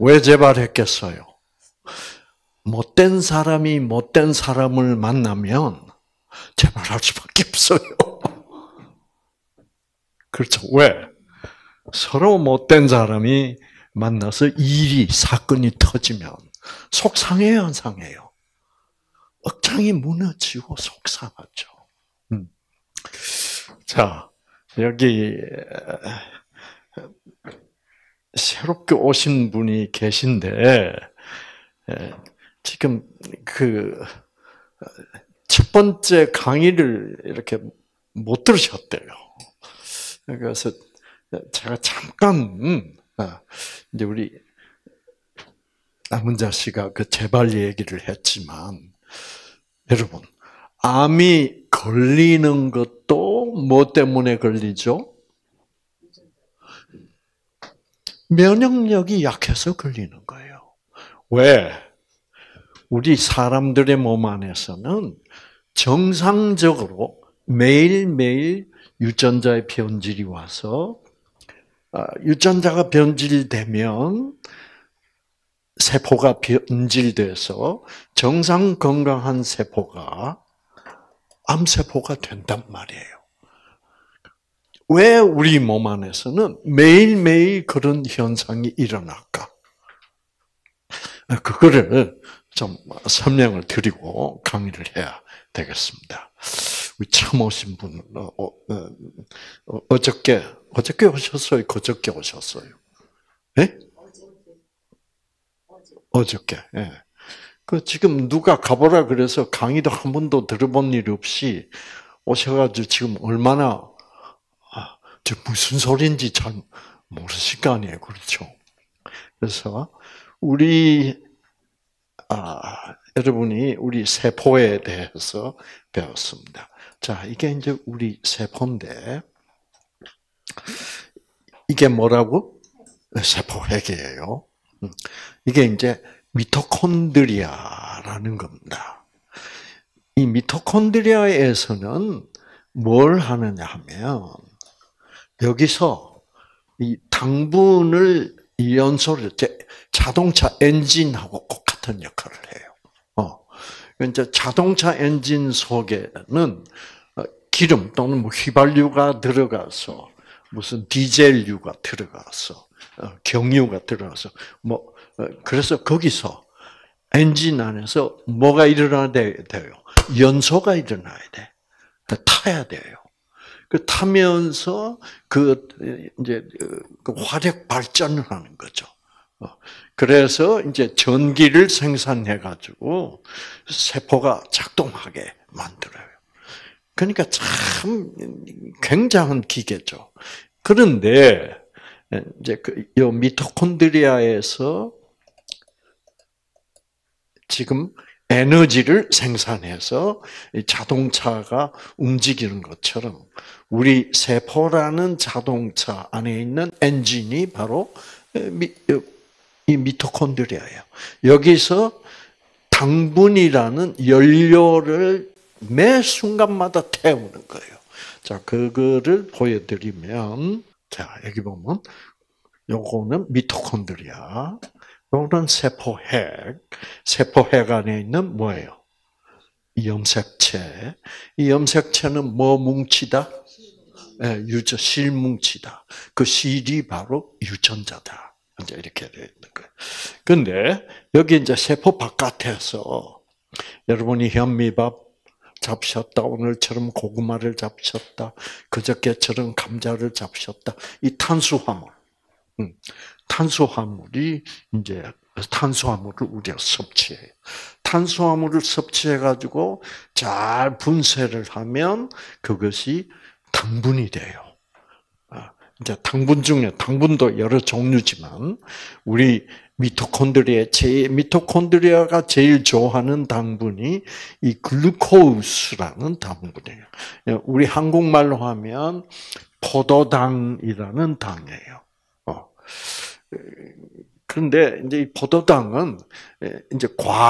왜 재발했겠어요? 못된 사람이 못된 사람을 만나면 재발할 수밖에 없어요. 그렇죠. 왜? 서로 못된 사람이 만나서 사건이 터지면 속상해요, 안 상해요? 억장이 무너지고 속상하죠. 자, 여기 새롭게 오신 분이 계신데 지금 첫 번째 강의를 이렇게 못 들으셨대요. 그래서 제가 잠깐 이제 우리 남은자 씨가 그 재발 얘기를 했지만 여러분 암이 걸리는 것도 뭐 때문에 걸리죠? 면역력이 약해서 걸리는 거예요. 왜? 우리 사람들의 몸 안에서는 정상적으로 매일매일 유전자의 변질이 와서 유전자가 변질되면 세포가 변질돼서 정상 건강한 세포가 암세포가 된단 말이에요. 왜 우리 몸 안에서는 매일매일 그런 현상이 일어날까? 그거를 좀 설명을 드리고 강의를 해야 되겠습니다. 우리 처음 오신 분, 어저께 오셨어요? 그저께 오셨어요? 네? 어저께. 예. 그 지금 누가 가보라 그래서 강의도 한 번도 들어본 일 없이 오셔가지고 지금 얼마나 저 무슨 소리인지 잘 모르실 거 아니에요, 그렇죠? 그래서 여러분이 우리 세포에 대해서 배웠습니다. 자, 이게 이제 우리 세포인데 이게 뭐라고? 세포핵이에요. 이게 이제 미토콘드리아라는 겁니다. 이 미토콘드리아에서는 뭘 하느냐 하면 여기서 이 당분을 연소를 자동차 엔진하고 똑같은 역할을 해요. 이제 자동차 엔진 속에는 기름 또는 뭐 휘발유가 들어가서 무슨 디젤유가 들어가서 경유가 들어가서 그래서 거기서 엔진 안에서 뭐가 일어나야 돼요? 연소가 일어나야 돼. 타야 돼요. 그 타면서 이제 화력 발전을 하는 거죠. 그래서 이제 전기를 생산해 가지고 세포가 작동하게 만들어요. 그러니까 참 굉장한 기계죠. 그런데 이제 이 미토콘드리아에서 지금 에너지를 생산해서 자동차가 움직이는 것처럼 우리 세포라는 자동차 안에 있는 엔진이 바로 이 미토콘드리아예요. 여기서 당분이라는 연료를 매 순간마다 태우는 거예요. 자, 그거를 보여드리면, 자, 여기 보면, 요거는 미토콘드리아, 요거는 세포핵, 세포핵 안에 있는 뭐예요? 이 염색체. 이 염색체는 뭐 뭉치다? 실뭉치다. 그 실이 바로 유전자다. 이제 이렇게 되어 있는 거예요. 근데 여기 이제 세포 바깥에서 여러분이 현미밥 잡셨다. 오늘처럼 고구마를 잡셨다. 그저께처럼 감자를 잡셨다. 이 탄수화물이 이제 탄수화물을 우리가 섭취해요. 탄수화물을 섭취해가지고 잘 분쇄를 하면 그것이 당분이 돼요. 이제 당분도 여러 종류지만 우리 미토콘드리아가 제일 좋아하는 당분이 이 글루코스라는 당분이에요. 우리 한국말로 하면 포도당이라는 당이에요. 그런데 이제 이 포도당은 이제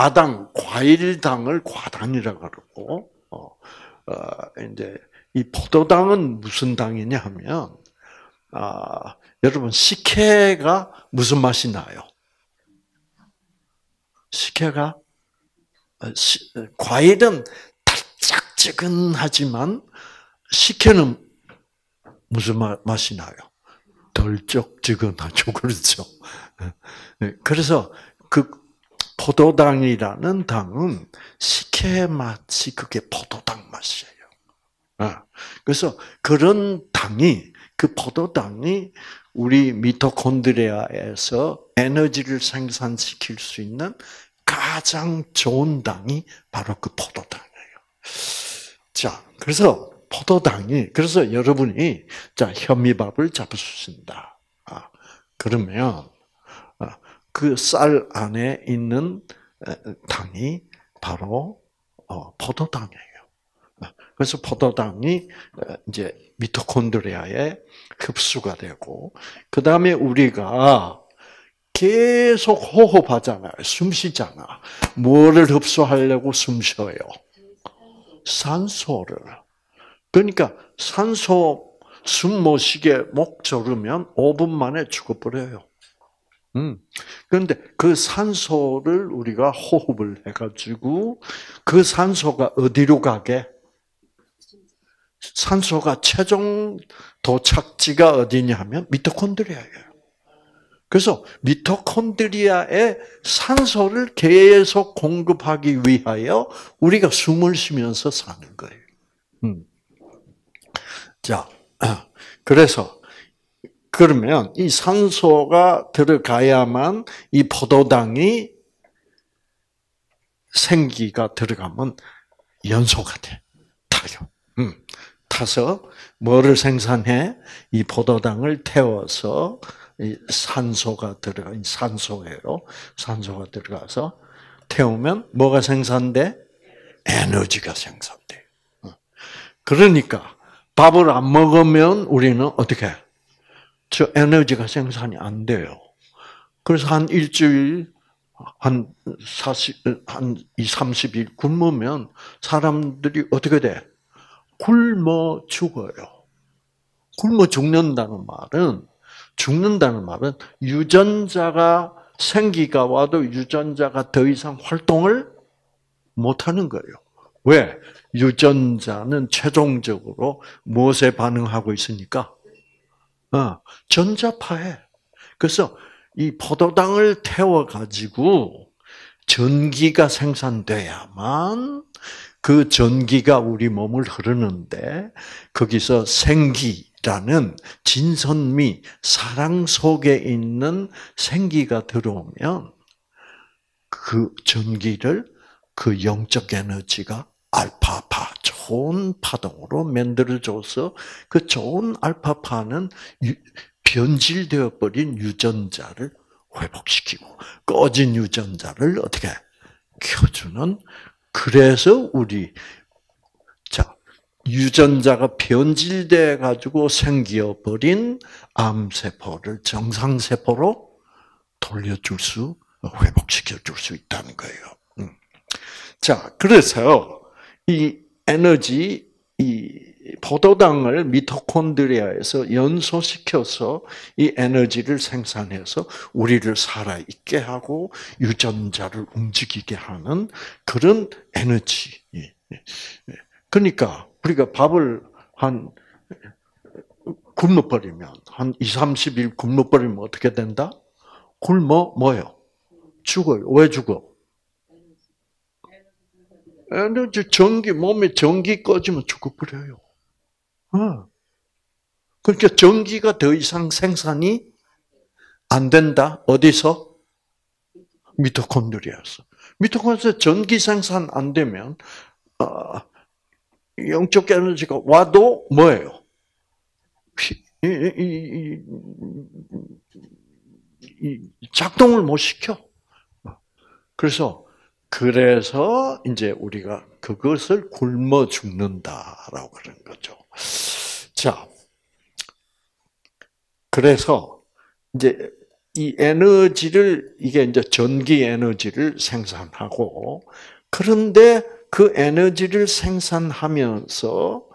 과일당을 과당이라고 그러고, 이제 이 포도당은 무슨 당이냐 하면, 여러분 식혜가 무슨 맛이 나요? 식혜가 과일은 달짝지근하지만 식혜는 무슨 맛이 나요? 덜쩍지근하죠, 그렇죠? 그래서 그 포도당이라는 당은 식혜 맛이 그게 포도당 맛이에요. 그래서 그런 당이 그 포도당이 우리 미토콘드리아에서 에너지를 생산시킬 수 있는 가장 좋은 당이 바로 그 포도당이에요. 자, 그래서 그래서 여러분이 자 현미밥을 잡수신다. 그러면 그 쌀 안에 있는 당이 바로 포도당이에요. 그래서 포도당이 이제 미토콘드리아에 흡수가 되고, 그 다음에 우리가 계속 호흡하잖아요. 숨 쉬잖아. 뭐를 흡수하려고 숨 쉬어요? 산소를. 그러니까 산소 숨 못 쉬게 목 조르면 5분 만에 죽어버려요. 그런데 그 산소를 우리가 호흡을 해가지고 그 산소가 어디로 가게? 산소가 최종 도착지가 어디냐면 미토콘드리아예요. 그래서 미토콘드리아에 산소를 계속 공급하기 위하여 우리가 숨을 쉬면서 사는 거예요. 자, 그래서 그러면 이 산소가 들어가야만 이 포도당이 생기가 들어가면 연소가 돼. 타요. 타서 뭐를 생산해? 이 포도당을 태워서 이 산소가 들어가, 산소예요. 산소가 들어가서 태우면 뭐가 생산돼? 에너지가 생산돼. 그러니까 밥을 안 먹으면 우리는 어떻게 해? 저 에너지가 생산이 안 돼요. 그래서 한 일주일, 한 30일 굶으면 사람들이 어떻게 돼? 굶어 죽어요. 굶어 죽는다는 말은 유전자가 생기가 와도 유전자가 더 이상 활동을 못 하는 거예요. 왜? 유전자는 최종적으로 무엇에 반응하고 있으니까? 전자파에. 그래서 이 포도당을 태워가지고 전기가 생산돼야만 그 전기가 우리 몸을 흐르는데 거기서 생기라는 진선미, 사랑 속에 있는 생기가 들어오면 그 전기를 그 영적 에너지가 알파파, 좋은 파동으로 만들어줘서 그 좋은 알파파는 변질되어 버린 유전자를 회복시키고 꺼진 유전자를 어떻게 켜주는. 그래서 유전자가 변질돼 가지고 생겨 버린 암세포를 정상세포로 회복시켜 줄 수 있다는 거예요. 자, 그래서 이 에너지, 이 포도당을 미토콘드리아에서 연소시켜서 이 에너지를 생산해서 우리를 살아있게 하고 유전자를 움직이게 하는 그런 에너지. 그러니까 우리가 밥을 굶어버리면, 한 2-30일 굶어버리면 어떻게 된다? 뭐요? 죽어요. 왜 죽어? 에너지, 몸에 전기 꺼지면 죽어버려요. 그러니까 전기가 더 이상 생산이 안 된다. 어디서? 미토콘드리아에서. 미토콘드리아에서 전기 생산 안 되면 영적 에너지가 와도 뭐예요? 작동을 못 시켜. 그래서 이제 우리가 그것을 굶어 죽는다라고 그런 거죠. 자, 그래서 이제 이 에너지를, 이게 이제 전기 에너지를 생산하고, 그런데 그 에너지를 생산하면서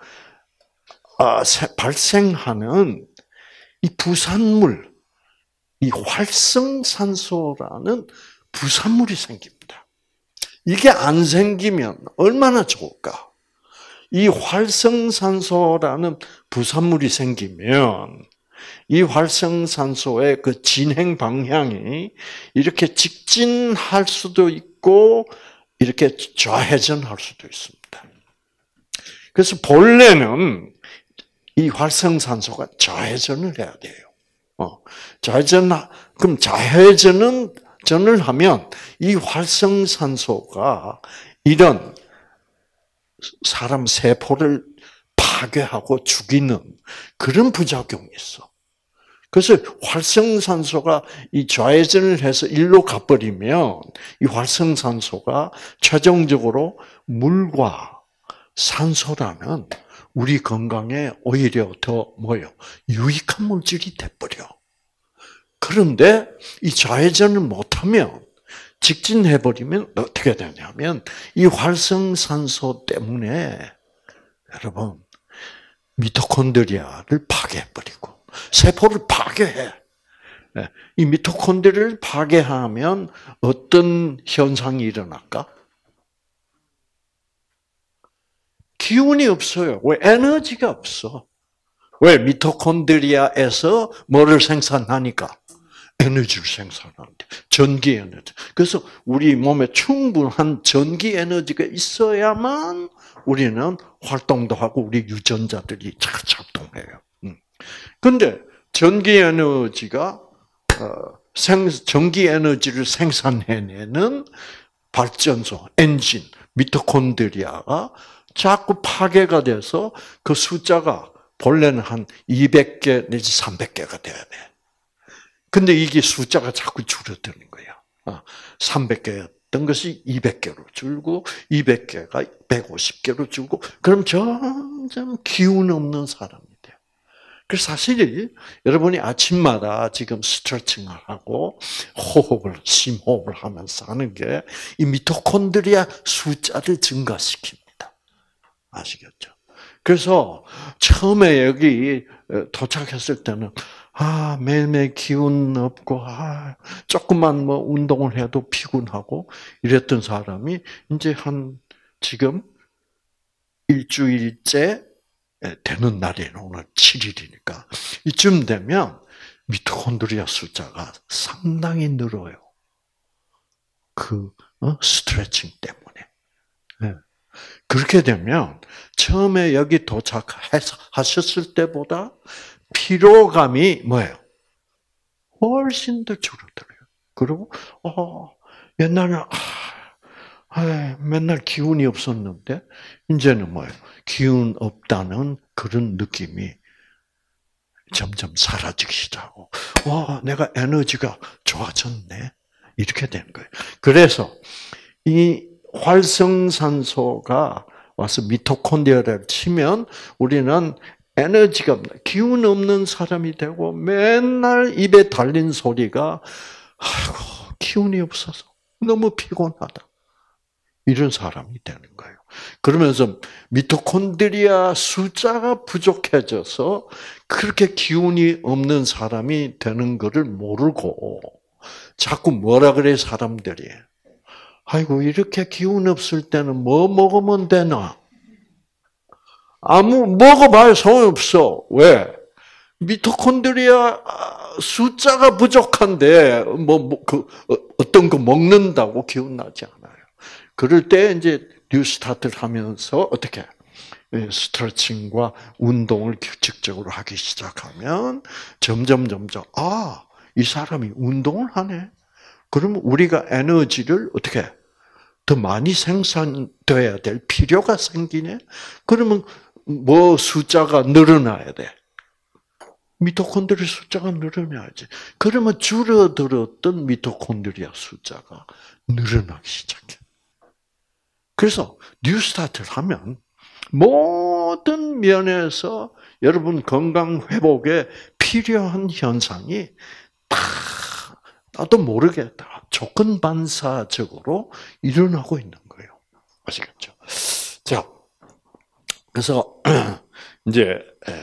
발생하는 이 부산물, 이 활성산소라는 부산물이 생깁니다. 이게 안 생기면 얼마나 좋을까? 이 활성산소라는 부산물이 생기면 이 활성산소의 그 진행 방향이 이렇게 직진할 수도 있고 이렇게 좌회전할 수도 있습니다. 그래서 본래는 이 활성산소가 좌회전을 해야 돼요. 그럼 전을 하면 이 활성산소가 이런 사람 세포를 파괴하고 죽이는 그런 부작용이 있어. 그래서 활성산소가 이 좌회전을 해서 일로 가버리면 이 활성산소가 최종적으로 물과 산소라는 우리 건강에 오히려 더 유익한 물질이 돼버려. 그런데 이 좌회전을 못하면 직진해버리면 어떻게 되냐면 이 활성산소 때문에 여러분 미토콘드리아를 파괴해버리고 세포를 파괴해. 이 미토콘드리아를 파괴하면 어떤 현상이 일어날까? 기운이 없어요. 왜? 에너지가 없어. 왜? 미토콘드리아에서 뭐를 생산하니까? 에너지를 생산하는데. 전기 에너지. 그래서 우리 몸에 충분한 전기 에너지가 있어야만 우리는 활동도 하고 우리 유전자들이 잘 작동해요. 근데 전기 에너지가 전기 에너지를 생산해내는 발전소, 엔진, 미토콘드리아가 자꾸 파괴가 돼서 그 숫자가 본래는 한 200개 내지 300개가 돼야 돼. 근데 이게 숫자가 자꾸 줄어드는 거야. 300개였던 것이 200개로 줄고 200개가 150개로 줄고 그럼 점점 기운 없는 사람이 돼요. 그래서 사실 여러분이 아침마다 지금 스트레칭을 하고 심호흡을 하면서 하는 게 이 미토콘드리아 숫자를 증가시킵니다. 아시겠죠? 그래서 처음에 여기 도착했을 때는 매일매일 기운 없고 조금만 뭐 운동을 해도 피곤하고 이랬던 사람이 이제 지금 일주일째 되는 날이에요. 오늘 7일이니까 이쯤 되면 미토콘드리아 숫자가 상당히 늘어요. 스트레칭 때문에. 그렇게 되면 처음에 여기 도착하셨을 때보다 피로감이 뭐예요? 훨씬 더 줄어들어요. 그리고 옛날에는 맨날 기운이 없었는데 이제는 뭐예요? 기운 없다는 그런 느낌이 점점 사라지기 시작하고 내가 에너지가 좋아졌네. 이렇게 되는 거예요. 그래서 이 활성산소가 와서 미토콘드리아를 치면 우리는 에너지가 없는, 기운 없는 사람이 되고 맨날 입에 달린 소리가 기운이 없어서 너무 피곤하다. 이런 사람이 되는 거예요. 그러면서 미토콘드리아 숫자가 부족해져서 그렇게 기운이 없는 사람이 되는 것을 모르고 자꾸 뭐라 그래 사람들이. 아이고 이렇게 기운 없을 때는 뭐 먹으면 되나? 먹어봐야 소용없어. 왜? 미토콘드리아 숫자가 부족한데 어떤 거 먹는다고 기운 나지 않아요. 그럴 때 이제 뉴스타트를 하면서 어떻게 스트레칭과 운동을 규칙적으로 하기 시작하면 점점 이 사람이 운동을 하네. 그러면 우리가 에너지를 어떻게 더 많이 생산돼야 될 필요가 생기네. 그러면 뭐 숫자가 늘어나야 돼. 미토콘드리아 숫자가 늘어나야지. 그러면 줄어들었던 미토콘드리아 숫자가 늘어나기 시작해. 그래서 뉴스타트를 하면 모든 면에서 여러분 건강 회복에 필요한 현상이 다 나도 모르게 다 조건 반사적으로 일어나고 있는 거예요. 아시겠죠? 자, 그래서 이제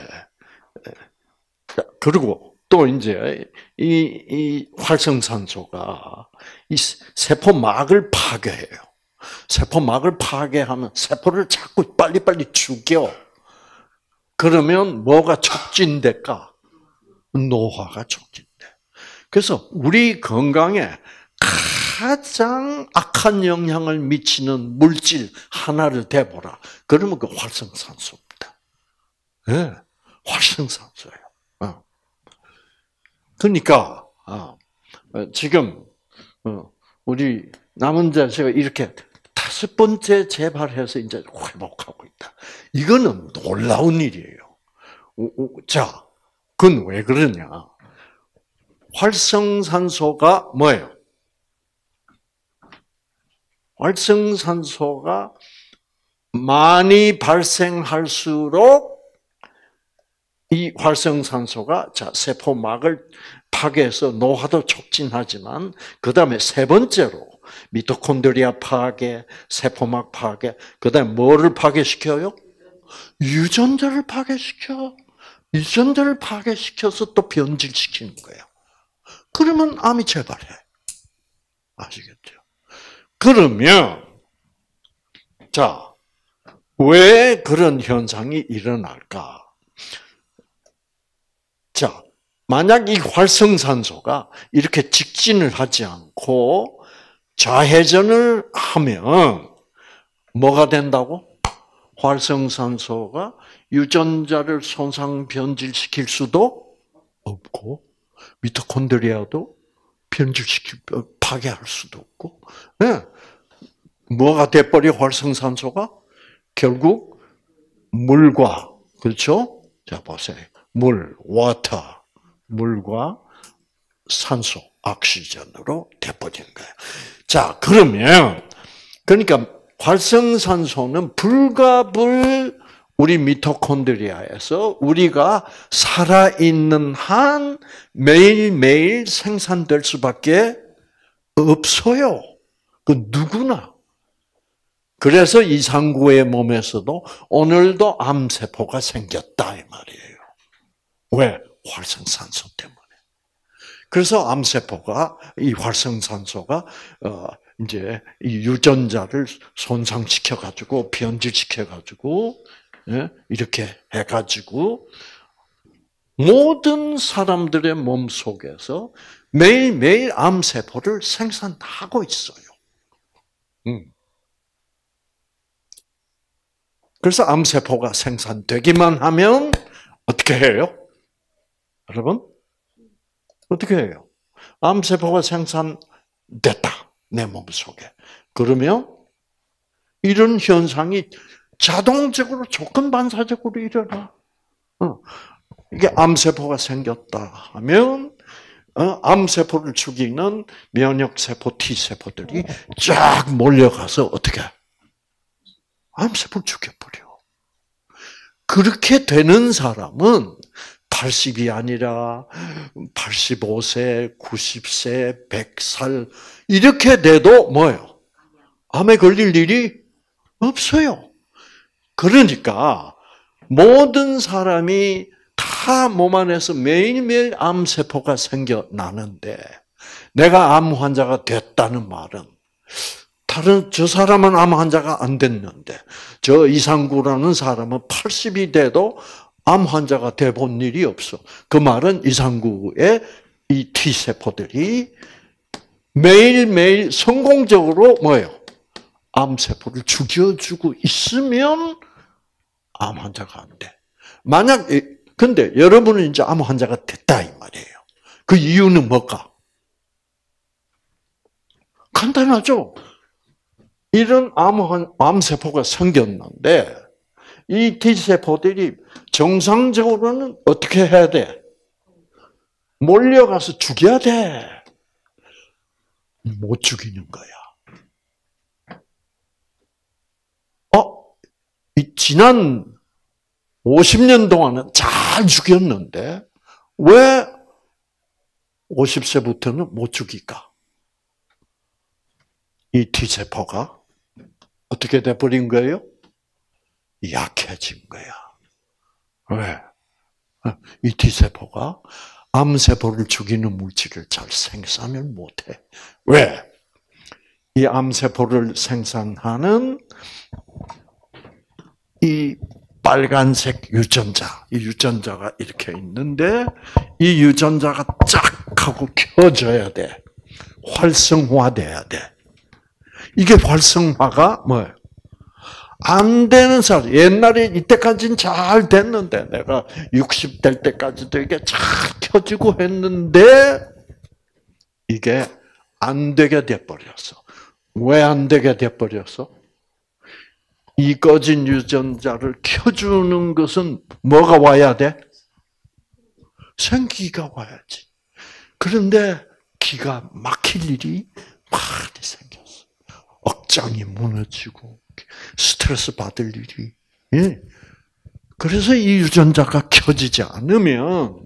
그리고 또 이제 이 활성산소가 이 세포막을 파괴해요. 세포막을 파괴하면 세포를 자꾸 빨리빨리 죽여. 그러면 뭐가 촉진될까? 노화가 촉진돼. 그래서 우리 건강에 가장 악한 영향을 미치는 물질 하나를 대보라. 그러면 그 활성산소입니다. 네, 활성산소예요. 그러니까 지금 우리 남은 자세가 이렇게 5번째 재발해서 이제 회복하고 있다. 이거는 놀라운 일이에요. 자, 그건 왜 그러냐? 활성산소가 뭐예요? 활성산소가 많이 발생할수록 이 활성산소가 세포막을 파괴해서 노화도 촉진하지만 그 다음에 세 번째로 미토콘드리아 파괴, 세포막 파괴, 그 다음에 뭐를 파괴시켜요? 유전자를 파괴시켜. 유전자를 파괴시켜서 또 변질시키는 거예요. 그러면 암이 재발해. 아시겠죠? 그러면 자, 왜 그런 현상이 일어날까? 자, 만약 이 활성산소가 이렇게 직진을 하지 않고 좌회전을 하면 뭐가 된다고? 활성산소가 유전자를 손상 변질시킬 수도 없고 미토콘드리아도 파괴할 수도 없고, 네. 뭐가 돼버려 활성산소가? 결국 물과, 그렇죠? 자, 보세요. water, 물과 산소, 오xygen으로 돼버린 거예요. 자, 그러니까 활성산소는 불가불 우리 미토콘드리아에서 우리가 살아있는 한 매일매일 생산될 수밖에 없어요. 그 누구나. 그래서 이상구의 몸에서도 오늘도 암세포가 생겼다 이 말이에요. 왜? 활성산소 때문에. 그래서 암세포가 이 활성산소가 이제 이 유전자를 손상시켜 가지고 변질시켜 가지고 이렇게 해 가지고 모든 사람들의 몸 속에서 매일매일 암세포를 생산하고 있어요. 그래서 암세포가 생산되기만 하면 어떻게 해요? 여러분? 어떻게 해요? 암세포가 생산됐다. 내 몸속에. 그러면 이런 현상이 자동적으로 조건반사적으로 일어나. 이게 암세포가 생겼다 하면 암세포를 죽이는 면역세포 T세포들이 쫙 몰려가서 어떻게 해? 암세포를 죽여버려. 그렇게 되는 사람은 80이 아니라 85세, 90세, 100살 이렇게 돼도 뭐예요? 암에 걸릴 일이 없어요. 그러니까 모든 사람이 다 몸 안에서 매일매일 암세포가 생겨나는데 내가 암 환자가 됐다는 말은 저 사람은 암 환자가 안 됐는데 저 이상구라는 사람은 80이 돼도 암 환자가 돼본 일이 없어. 그 말은 이상구의 이 T세포들이 매일매일 성공적으로 뭐예요? 암세포를 죽여주고 있으면 암 환자가 안 돼. 근데 여러분은 이제 암 환자가 됐다 이 말이에요. 그 이유는 뭘까? 간단하죠? 이런 암세포가 생겼는데 이 T세포들이 정상적으로는 어떻게 해야 돼? 몰려가서 죽여야 돼. 못 죽이는 거야. 지난 50년 동안은 잘 죽였는데 왜 50세부터는 못 죽일까? 이 T세포가 어떻게 돼버린 거예요? 약해진 거야. 왜? 이 T세포가 암세포를 죽이는 물질을 잘 생산을 못해. 왜? 이 암세포를 생산하는 이 빨간색 유전자, 이 유전자가 이렇게 있는데 이 유전자가 쫙 하고 켜져야 돼. 활성화돼야 돼. 이게 활성화가 뭐예요? 안 되는 사람, 옛날에 이때까지는 잘 됐는데, 내가 60 될 때까지도 이게 잘 켜지고 했는데, 이게 안 되게 돼버렸어. 왜 안 되게 돼버렸어? 이 꺼진 유전자를 켜주는 것은 뭐가 와야 돼? 생기가 와야지. 그런데 기가 막힐 일이 많이 생겼어. 억장이 무너지고, 스트레스 받을 일이. 예. 그래서 이 유전자가 켜지지 않으면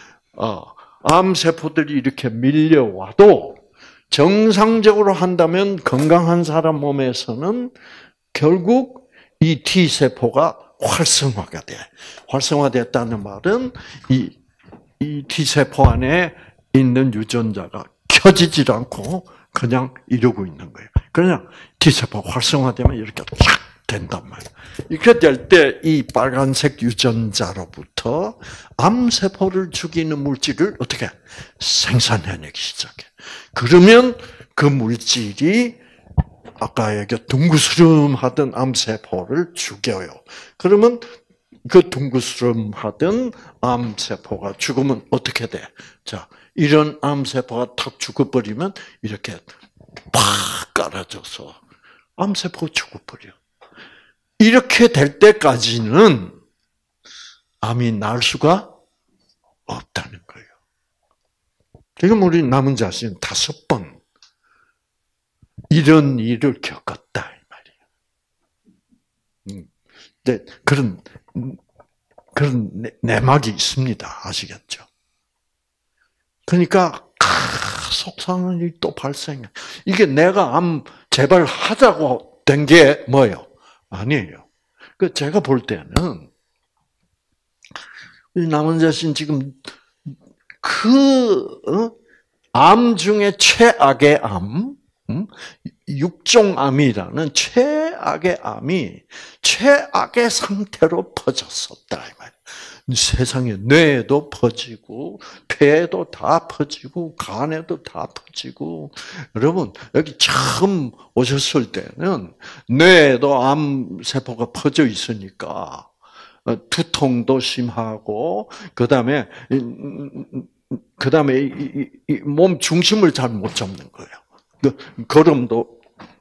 암세포들이 이렇게 밀려와도 정상적으로 한다면 건강한 사람 몸에서는 결국 이 T세포가 활성화가 돼. 활성화됐다는 말은 이 T세포 안에 있는 유전자가 켜지질 않고 그냥 이러고 있는 거예요. 그냥 T세포 활성화되면 이렇게 쫙 된단 말이에요. 이렇게 될 때 이 빨간색 유전자로부터 암세포를 죽이는 물질을 어떻게 생산해내기 시작해. 그러면 그 물질이 아까 얘기 둥그스름하던 암세포를 죽여요. 그러면 그 둥그스름하던 암세포가 죽으면 어떻게 돼? 자, 이런 암세포가 탁 죽어버리면 이렇게 팍 깔아져서 암세포가 죽어버려. 이렇게 될 때까지는 암이 날 수가 없다는 거예요. 지금 우리 남은 자신 5번 이런 일을 겪었다 이 말이에요. 근데 그런 내막이 있습니다. 아시겠죠? 그러니까 속상한 일이 또 발생해. 이게 내가 암 제발 하자고 된 게 뭐예요? 아니에요. 그 제가 볼 때는 남은 자신 지금 암 중에 최악의 암, 육종암이라는 최악의 암이 최악의 상태로 퍼졌었다 이 말이에요. 세상에 뇌에도 퍼지고 폐에도 다 퍼지고 간에도 다 퍼지고 여러분 여기 처음 오셨을 때는 뇌에도 암세포가 퍼져 있으니까 두통도 심하고 그다음에 몸 중심을 잘 못 잡는 거예요. 걸음도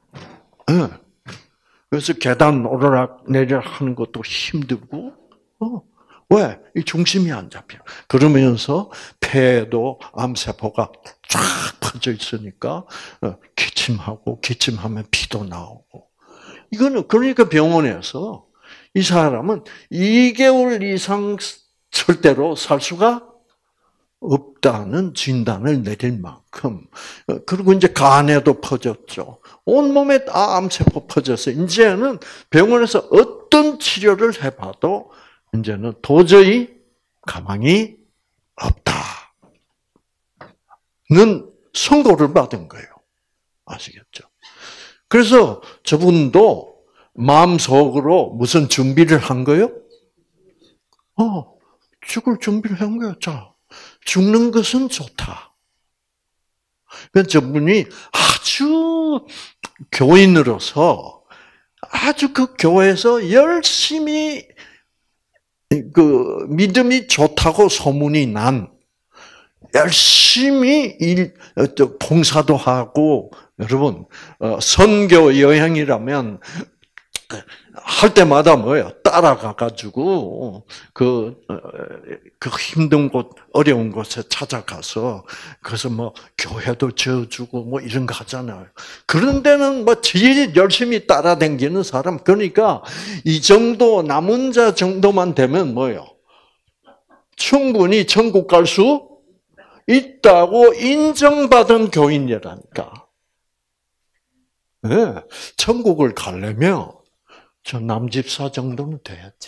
그래서 계단 오르락 내리락 하는 것도 힘들고 왜? 이 중심이 안 잡혀. 그러면서 폐에도 암세포가 쫙 퍼져 있으니까 기침하고 기침하면 피도 나오고. 이거는 그러니까 병원에서 이 사람은 2개월 이상 절대로 살 수가 없다는 진단을 내릴 만큼 그리고 이제 간에도 퍼졌죠. 온몸에 다 암세포 퍼져서 이제는 병원에서 어떤 치료를 해봐도 이제는 도저히 가망이 없다는 선고를 받은 거예요. 아시겠죠? 그래서 저분도 마음속으로 무슨 준비를 한 거예요? 죽을 준비를 한 거예요. 자, 죽는 것은 좋다. 그래서 저분이 아주 교인으로서 아주 그 교회에서 열심히 그 믿음이 좋다고 소문이 난 열심히 봉사도 하고 여러분 선교 여행이라면 할 때마다 뭐예요? 따라가 가지고 그 힘든 곳, 어려운 곳에 찾아가서 그래서 뭐 교회도 지어주고 뭐 이런 거 하잖아요. 그런 데는 뭐 제일 열심히 따라다니는 사람. 그러니까 이 정도 남은 자 정도만 되면 뭐예요? 충분히 천국 갈 수 있다고 인정받은 교인이라니까. 네, 천국을 가려면 저 남집사 정도는 돼야지.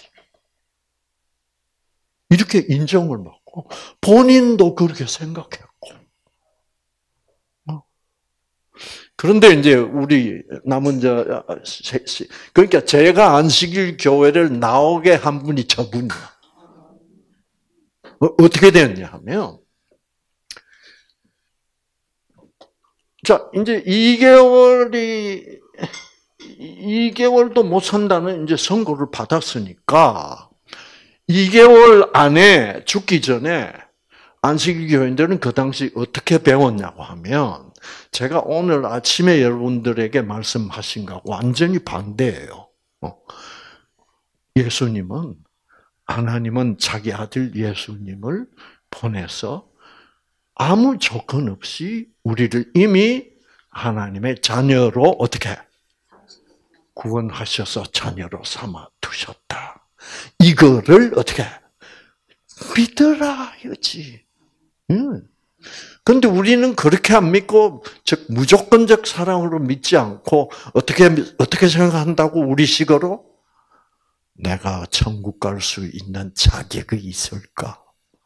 이렇게 인정을 받고 본인도 그렇게 생각했고 그런데 이제 우리 남은 그러니까 제가 안식일 교회를 나오게 한 분이 저분이야. 어떻게 됐냐 하면, 자, 이제 2개월도 못 산다는 이제 선고를 받았으니까, 2개월 안에 죽기 전에 안식일 교인들은 그 당시 어떻게 배웠냐고 하면, 제가 오늘 아침에 여러분들에게 말씀하신 거하고 완전히 반대예요. 하나님은 자기 아들 예수님을 보내서 아무 조건 없이 우리를 이미 하나님의 자녀로 어떻게 구원하셔서 자녀로 삼아 두셨다. 이거를 어떻게 믿으라 이거지. 그런데 우리는 그렇게 안 믿고, 즉 무조건적 사랑으로 믿지 않고 어떻게 생각한다고 우리식으로? 내가 천국 갈 수 있는 자격이 있을까?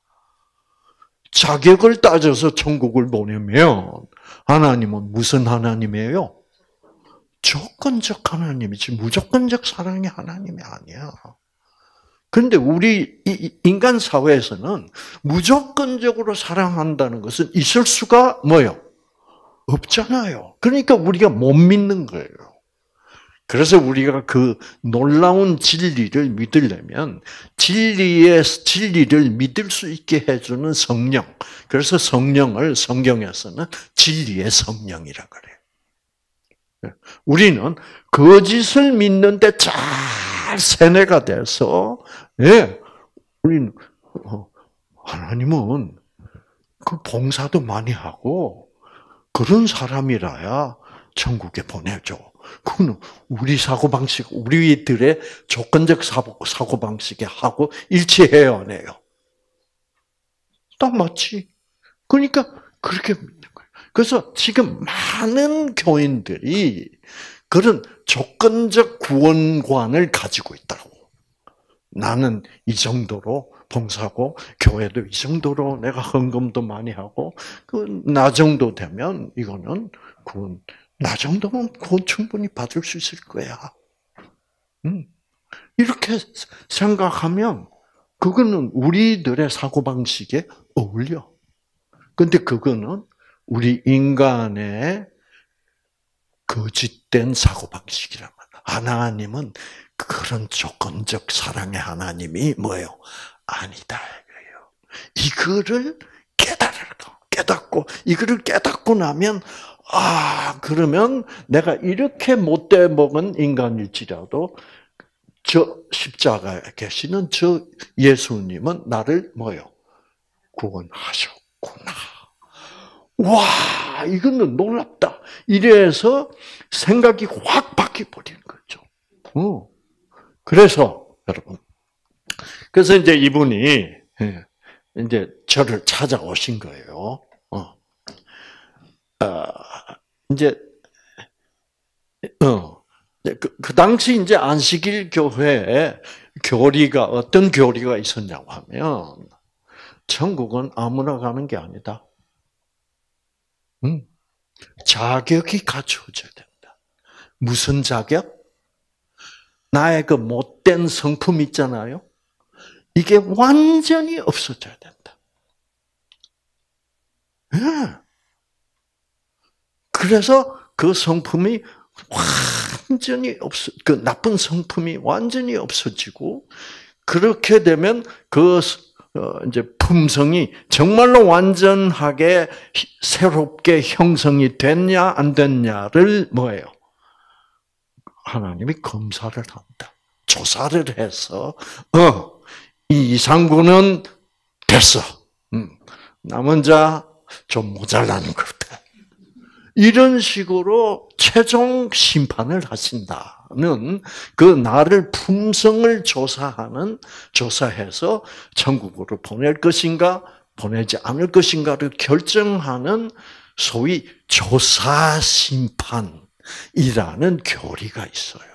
자격을 따져서 천국을 보내면 하나님은 무슨 하나님이에요? 조건적 하나님이지 무조건적 사랑의 하나님이 아니야. 그런데 우리 인간 사회에서는 무조건적으로 사랑한다는 것은 있을 수가 뭐요? 없잖아요. 그러니까 우리가 못 믿는 거예요. 그래서 우리가 그 놀라운 진리를 믿으려면 진리를 믿을 수 있게 해주는 성령. 그래서 성령을 성경에서는 진리의 성령이라 그래요. 우리는 거짓을 믿는데 잘 세뇌가 돼서, 우리는 하나님은 그 봉사도 많이 하고 그런 사람이라야 천국에 보내줘. 그거는 우리 사고방식, 우리들의 조건적 사고방식에 하고 일치해요, 안 해요? 딱 맞지. 그러니까 그렇게 믿는 거예요. 그래서 지금 많은 교인들이 그런 조건적 구원관을 가지고 있다고. 나는 이 정도로 봉사하고 교회도 이 정도로 내가 헌금도 많이 하고 나 정도 되면 이거는 구원. 나 정도면 구원 충분히 받을 수 있을 거야. 이렇게 생각하면 그거는 우리들의 사고방식에 어울려. 근데 그거는 우리 인간의 거짓된 사고방식이란 말이야. 하나님은 그런 조건적 사랑의 하나님이 뭐예요? 아니다. 이거를 깨닫고 이거를 깨닫고 나면 그러면 내가 이렇게 못돼 먹은 인간일지라도 저 십자가에 계시는 저 예수님은 나를 뭐요? 구원하셨구나. 와, 이거는 놀랍다. 이래서 생각이 확 바뀌어버리는 거죠. 그래서 여러분, 그래서 이제 이분이 이제 저를 찾아오신 거예요. 이제 그 당시 이제 안식일 교회에 어떤 교리가 있었냐고 하면 천국은 아무나 가는 게 아니다. 자격이 갖춰져야 된다. 무슨 자격? 나의 그 못된 성품 있잖아요. 이게 완전히 없어져야 된다. 그래서 그 성품이 완전히 그 나쁜 성품이 완전히 없어지고, 그렇게 되면 그 이제 품성이 정말로 완전하게 새롭게 형성이 됐냐 안 됐냐를 뭐예요? 하나님이 검사를 한다. 조사를 해서 이 이상구는 됐어. 남은 자 좀 모자라는 것 같아. 이런 식으로 최종 심판을 하신다는 그 나를 품성을 조사해서 천국으로 보낼 것인가 보내지 않을 것인가를 결정하는 소위 조사 심판이라는 교리가 있어요.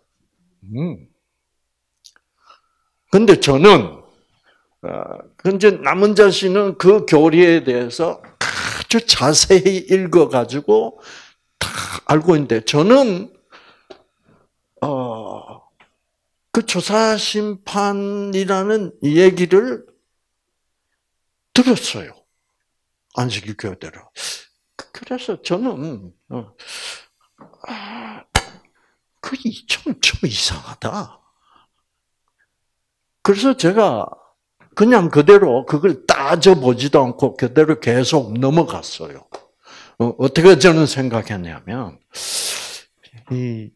근데 저는 근데 남은 자씨는 그 교리에 대해서 아주 자세히 읽어가지고 다 알고 있는데 저는 그 조사 심판이라는 얘기를 들었어요. 안식일 교회대로. 그래서 저는 그게 좀 이상하다. 그래서 제가 그냥 그대로 그걸 따져보지도 않고 그대로 계속 넘어갔어요. 어떻게 저는 생각했냐면 이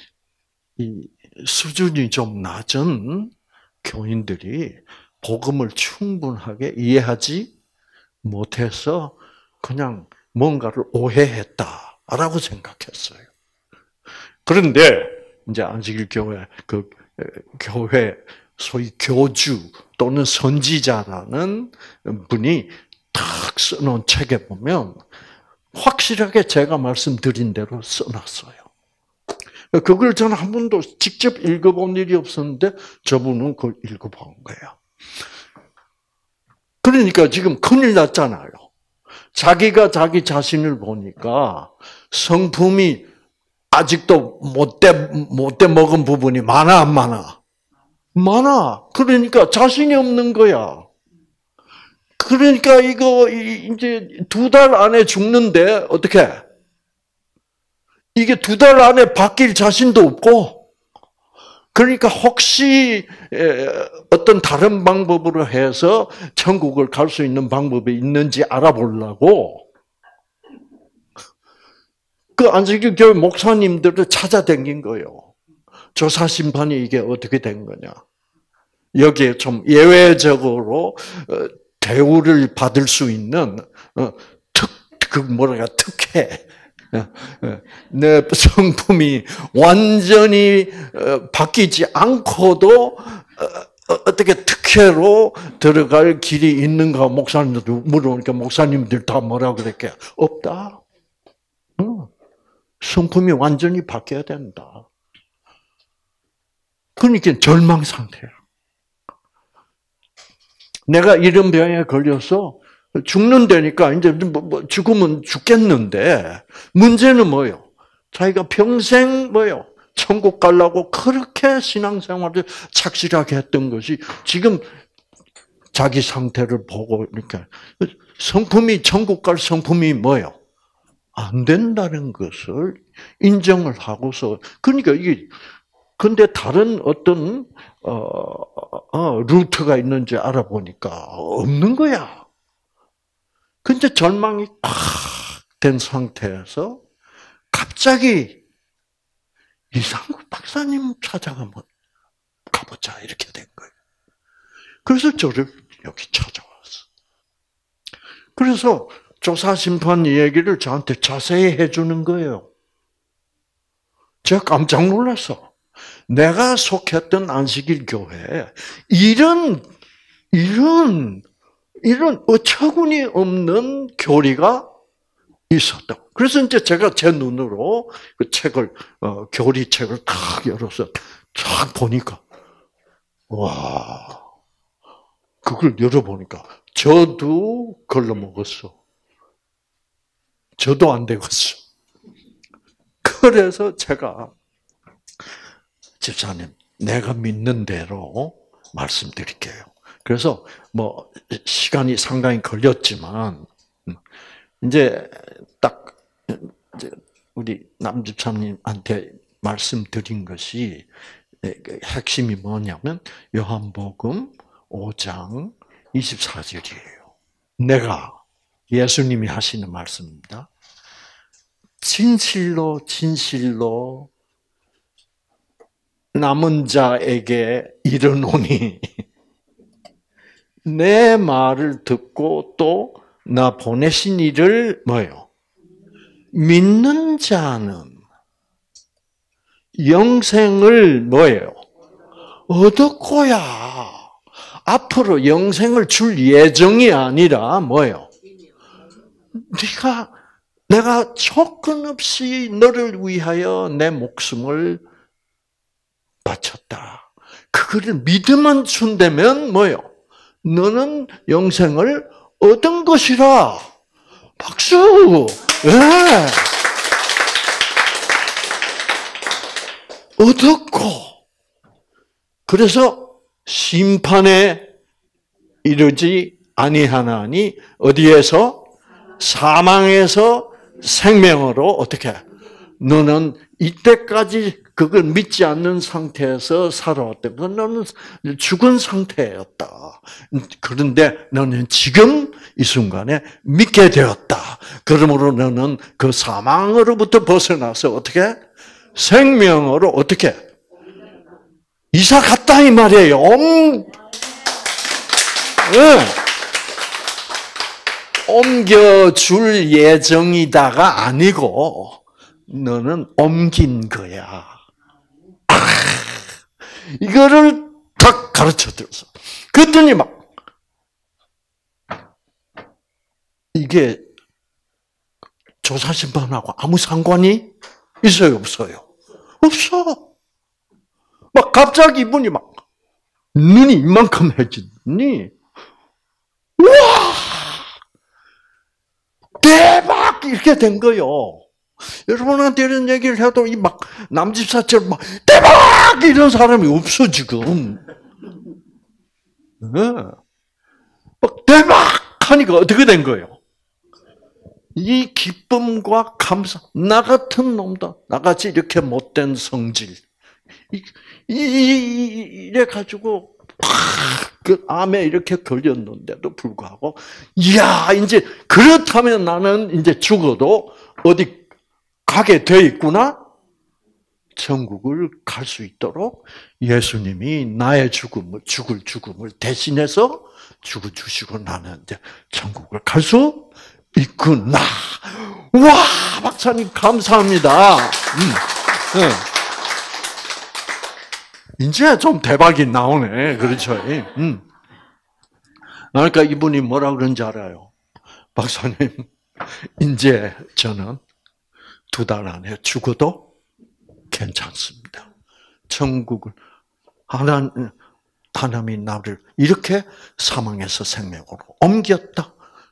수준이 좀 낮은 교인들이 복음을 충분하게 이해하지 못해서 그냥 뭔가를 오해했다라고 생각했어요. 그런데 이제 안식일 교회 그 교회 소위 교주 또는 선지자라는 분이 탁 써놓은 책에 보면 확실하게 제가 말씀드린 대로 써놨어요. 그걸 저는 한 번도 직접 읽어본 일이 없었는데 저분은 그걸 읽어본 거예요. 그러니까 지금 큰일 났잖아요. 자기가 자기 자신을 보니까 성품이 아직도 못돼 먹은 부분이 많아, 안 많아? 많아. 그러니까 자신이 없는 거야. 그러니까 이거 이제 2달 안에 죽는데 어떻게? 이게 2달 안에 바뀔 자신도 없고, 그러니까 혹시 어떤 다른 방법으로 해서 천국을 갈 수 있는 방법이 있는지 알아보려고 그 안식일 교회 목사님들을 찾아다닌 거예요. 조사 심판이 이게 어떻게 된 거냐. 여기에 좀 예외적으로 대우를 받을 수 있는 특혜. 내 성품이 완전히 바뀌지 않고도 어떻게 특혜로 들어갈 길이 있는가 목사님들 물어보니까 목사님들 다 뭐라고 그랬게? 없다. 성품이 완전히 바뀌어야 된다. 그러니까 절망 상태야. 내가 이런 병에 걸려서 죽는다니까 이제 죽으면 죽겠는데 문제는 뭐예요? 자기가 평생 뭐예요? 천국 가려고 그렇게 신앙생활을 착실하게 했던 것이 지금 자기 상태를 보고 이렇게 성품이 천국 갈 성품이 뭐예요? 안 된다는 것을 인정을 하고서 그러니까 이게 근데 다른 어떤 루트가 있는지 알아보니까 없는 거야. 근데 절망이 팍 된 상태에서 갑자기 이상국 박사님 찾아가면 가보자 이렇게 된 거예요. 그래서 저를 여기 찾아왔어. 그래서 조사 심판 얘기를 저한테 자세히 해주는 거예요. 제가 깜짝 놀랐어. 내가 속했던 안식일 교회에 이런 어처구니 없는 교리가 있었다. 그래서 이제 제가 제 눈으로 그 책을 교리책을 탁 열어서 쫙 보니까 와 그걸 열어보니까 저도 걸러 먹었어. 저도 안 되겠어. 그래서 제가 집사님 내가 믿는 대로 말씀드릴게요. 그래서 뭐 시간이 상당히 걸렸지만 이제 딱 우리 남 집사님한테 말씀드린 것이 핵심이 뭐냐면 요한복음 5장 24절이에요. 내가 예수님이 하시는 말씀입니다. 진실로 진실로 남은 자에게 이르노니 내 말을 듣고 또 나 보내신 이를 뭐요? 믿는 자는 영생을 뭐예요? 얻을 거야. 앞으로 영생을 줄 예정이 아니라 뭐예요? 내가 조건 없이 너를 위하여 내 목숨을 바쳤다. 그거를 믿음만 준다면 뭐예요? 너는 영생을 얻은 것이라. 박수! 네. 얻었고, 그래서 심판에 이르지 아니하나니 어디에서? 사망에서 생명으로 어떻게? 너는 이때까지 그걸 믿지 않는 상태에서 살아왔다. 너는 죽은 상태였다. 그런데 너는 지금 이 순간에 믿게 되었다. 그러므로 너는 그 사망으로부터 벗어나서 어떻게? 생명으로 어떻게? 이사 갔다 이 말이에요. 네. 옮겨줄 예정이다가 아니고 너는 옮긴 거야. 이거를 딱 가르쳐줬어. 그랬더니 막 이게 조사심판하고 아무 상관이 있어요, 없어요? 없어. 막 갑자기 이분이 막 눈이 이만큼 해지더니 우와! 대박! 이렇게 된 거요. 여러분한테 이런 얘기를 해도 이 막 남집사처럼 막 대박! 이런 사람이 없어 지금. 네. 막 대박! 하니까 어떻게 된 거예요? 이 기쁨과 감사. 나 같은 놈다. 나같이 이렇게 못된 성질. 이래 가지고 그 암에 이렇게 걸렸는데도 불구하고, 이야, 이제 그렇다면 나는 이제 죽어도 어디 가게 돼 있구나? 천국을 갈 수 있도록 예수님이 나의 죽을 죽음을 대신해서 죽어주시고 나는 이제 천국을 갈 수 있구나. 와, 박사님 감사합니다. 네. 이제 좀 대박이 나오네. 그렇죠? 그러니까 이분이 뭐라 그런지 알아요? 박사님, 이제 저는 2달 안에 죽어도 괜찮습니다. 천국을, 하나님이 나를 이렇게 사망에서 생명으로 옮겼다.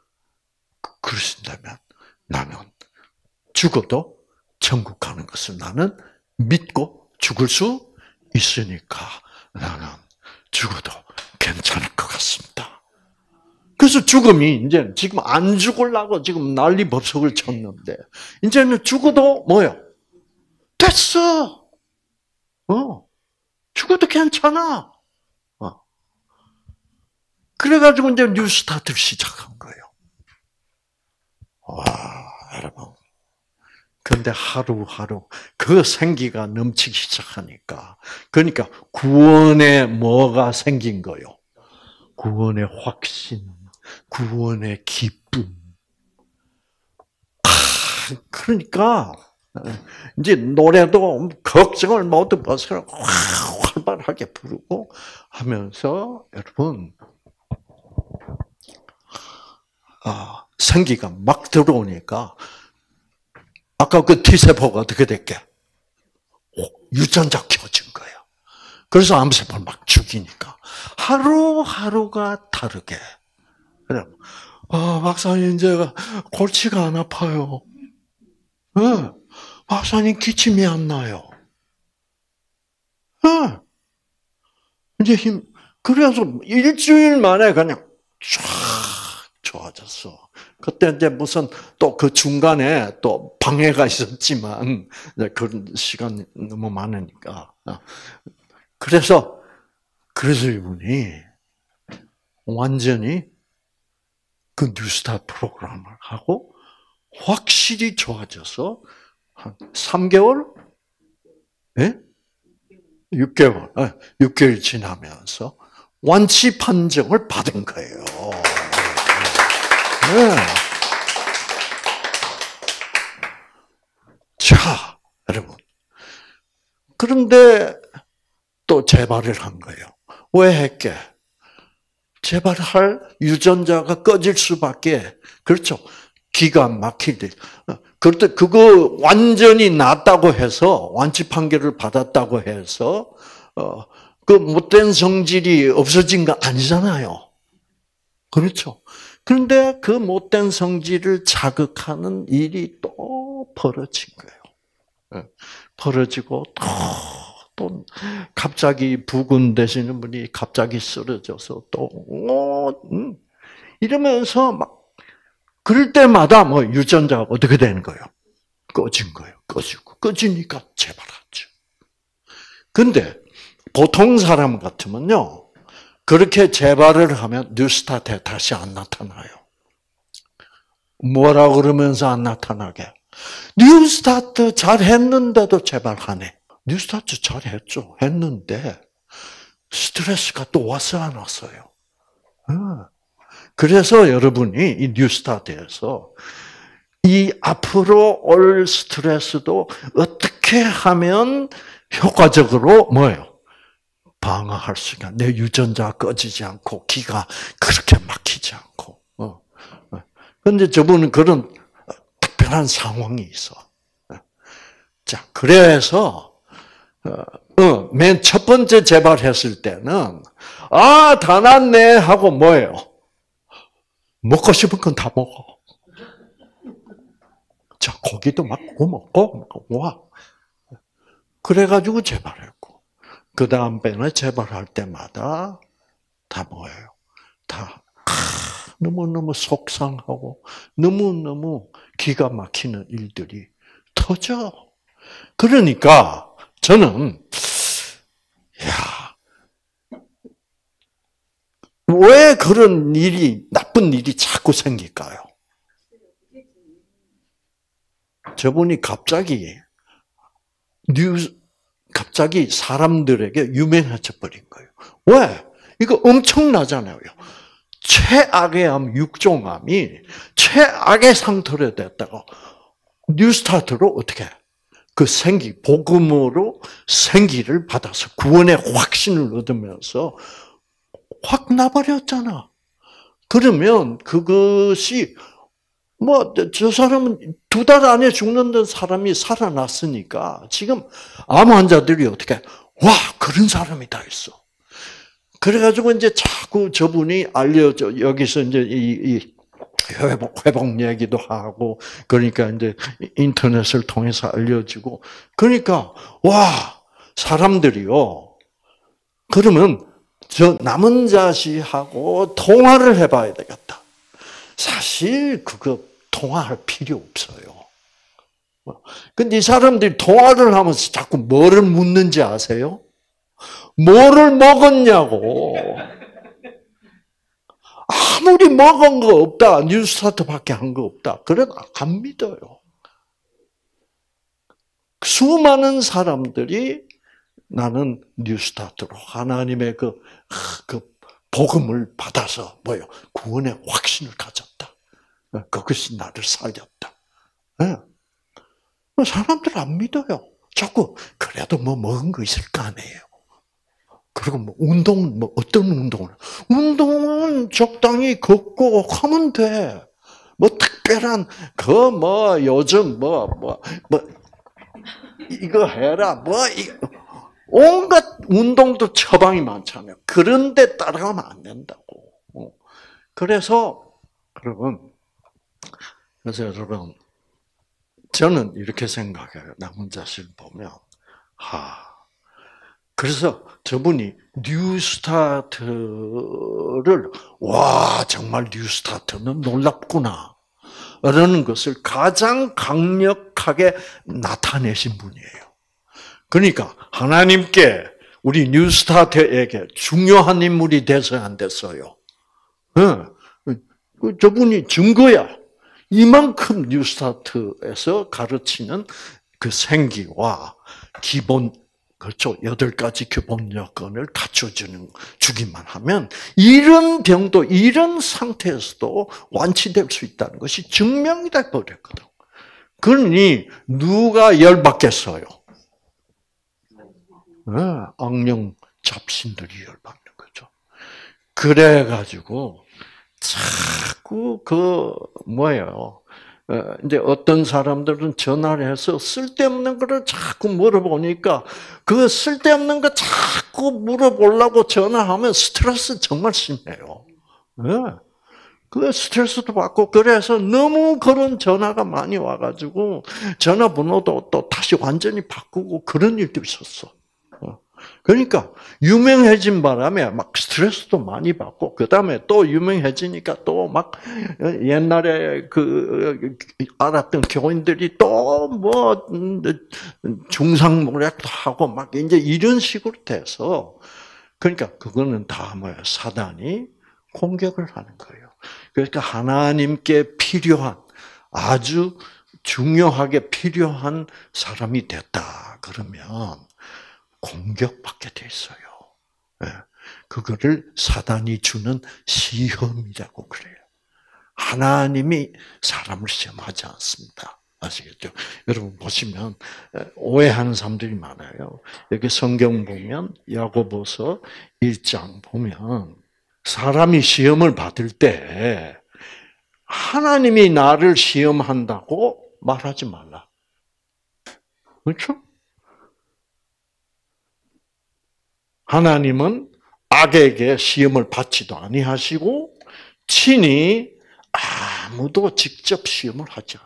그러신다면 나는 죽어도 천국 가는 것을 나는 믿고 죽을 수 있으니까 나는 죽어도 괜찮을 것 같습니다. 그래서 죽음이 이제 지금 안 죽으려고 지금 난리법석을 쳤는데 이제는 죽어도 뭐요? 됐어. 죽어도 괜찮아. 그래가지고 이제 뉴스타트를 시작한 거예요. 와, 여러분. 근데 하루하루 그 생기가 넘치기 시작하니까, 그러니까 구원에 뭐가 생긴 거요? 구원의 확신, 구원의 기쁨. 그러니까 이제 노래도 걱정을 모두 벗어 활발하게 부르고 하면서 여러분 생기가 막 들어오니까 아까 그 T세포가 어떻게 됐게? 유전자 켜진 거예요. 그래서 암세포를 막 죽이니까 하루하루가 다르게. 그래, 박사님 제가 골치가 안 아파요. 네. 박사님 기침이 안 나요. 네. 이제 그래서 일주일 만에 그냥 쫙 좋아졌어. 그때 이제 무슨 또 그 중간에 또 방해가 있었지만 그런 시간이 너무 많으니까. 그래서 이분이 완전히 그 뉴스타 프로그램을 하고 확실히 좋아져서 한 3개월? 예? 6개월. 6개월 지나면서 완치 판정을 받은 거예요. 네. 자, 여러분. 그런데 또 재발을 한 거예요. 왜 했게? 재발할 유전자가 꺼질 수밖에. 그렇죠. 기가 막힐 때. 그런데 그거 완전히 낫다고 해서, 완치 판결을 받았다고 해서, 그 못된 성질이 없어진 거 아니잖아요. 그렇죠. 그런데 그 못된 성질을 자극하는 일이 또 벌어진 거예요. 벌어지고 또 또 갑자기 부근되시는 분이 갑자기 쓰러져서 또 이러면서 막 그럴 때마다 뭐 유전자가 어떻게 되는 거예요? 꺼진 거예요. 꺼지니까 재발하죠. 근데 보통 사람 같으면요, 그렇게 재발을 하면 뉴스타트에 다시 안 나타나요. 뭐라 그러면서 안 나타나게? 뉴스타트 잘했는데도 재발하네. 뉴스타트 잘했죠. 했는데 스트레스가 또 왔어요, 안 왔어요? 그래서 여러분이 이 뉴스타트에서 이 앞으로 올 스트레스도 어떻게 하면 효과적으로 뭐예요? 방어할 수 있냐? 내 유전자 꺼지지 않고 기가 그렇게 막히지 않고. 그런데 저분은 그런 특별한 상황이 있어. 자, 그래서 맨 첫 번째 재발했을 때는 다 났네 하고 뭐예요? 먹고 싶은 건 다 먹어. 자, 고기도 막 구워 먹고 와. 그래가지고 재발했고, 그 다음번에 재발할 때마다 다 뭐예요? 다 너무너무 속상하고 너무너무 기가 막히는 일들이 터져. 그러니까 저는 왜 그런 일이, 나쁜 일이 자꾸 생길까요? 저분이 갑자기 사람들에게 유명해져 버린 거예요. 왜? 이거 엄청나잖아요. 최악의 암, 육종암이 최악의 상태로 됐다가 뉴스타트로 어떻게? 그 복음으로 생기를 받아서 구원의 확신을 얻으면서 확 나버렸잖아. 그러면 그것이 저 사람은 2달 안에 죽는다는 사람이 살아났으니까 지금 암 환자들이 어떻게 그런 사람이 다 있어. 그래가지고 이제 자꾸 저분이 알려져 여기서 이제 이 회복 얘기도 하고 그러니까 이제 인터넷을 통해서 알려지고 그러니까 사람들이요. 그러면 저 남은 자식하고 통화를 해봐야 되겠다. 사실 그거 통화할 필요 없어요. 근데 이 사람들이 통화를 하면서 자꾸 뭐를 묻는지 아세요? 뭐를 먹었냐고. 아무리 먹은 거 없다. 뉴스타트밖에 한 거 없다. 그래도 안 믿어요. 수많은 사람들이 나는 뉴스타트로 하나님의 그 복음을 받아서 구원의 확신을 가졌다. 그것이 나를 살렸다. 사람들 안 믿어요. 자꾸 그래도 먹은 거 있을 거 아니에요. 그리고 어떤 운동은 적당히 걷고 하면 돼. 특별한 요즘 이거 해라 온갖 운동도 처방이 많잖아요. 그런데 따라가면 안 된다고. 그래서 여러분, 저는 이렇게 생각해요. 남은 자식을 보면, 그래서 저분이 뉴스타트를 정말 뉴스타트는 놀랍구나 라는 것을 가장 강력하게 나타내신 분이에요. 그러니까 하나님께 우리 뉴스타트에게 중요한 인물이 돼서 안 됐어요. 저분이 증거야. 이만큼 뉴스타트에서 가르치는 그 생기와 기본, 그렇죠. 8가지 기본 여건을 주기만 하면 이런 병도 이런 상태에서도 완치될 수 있다는 것이 증명이 돼 버렸거든. 그러니 누가 열받겠어요? 악령 잡신들이 열받는 거죠. 그래가지고 자꾸 이제 어떤 사람들은 전화를 해서 쓸데없는 거를 자꾸 물어보니까 그 쓸데없는 거 자꾸 물어보려고 전화하면 스트레스 정말 심해요. 그 스트레스도 받고 그래서 너무 그런 전화가 많이 와가지고 전화번호도 또 다시 완전히 바꾸고 그런 일도 있었어. 그러니까 유명해진 바람에 막 스트레스도 많이 받고 그 다음에 또 유명해지니까 또 막 옛날에 그 알았던 교인들이 또 뭐 중상모략도 하고 막 이제 이런 식으로 돼서 그러니까 그거는 다 뭐야 사단이 공격을 하는 거예요. 그러니까 하나님께 필요한 아주 중요하게 필요한 사람이 됐다 그러면 공격받게 돼 있어요. 그거를 사단이 주는 시험이라고 그래요. 하나님이 사람을 시험하지 않습니다. 아시겠죠? 여러분 보시면 오해하는 사람들이 많아요. 여기 성경 보면 야고보서 1장 보면 사람이 시험을 받을 때 하나님이 나를 시험한다고 말하지 말라. 그렇죠? 하나님은 악에게 시험을 받지도 아니하시고 친히 아무도 직접 시험을 하지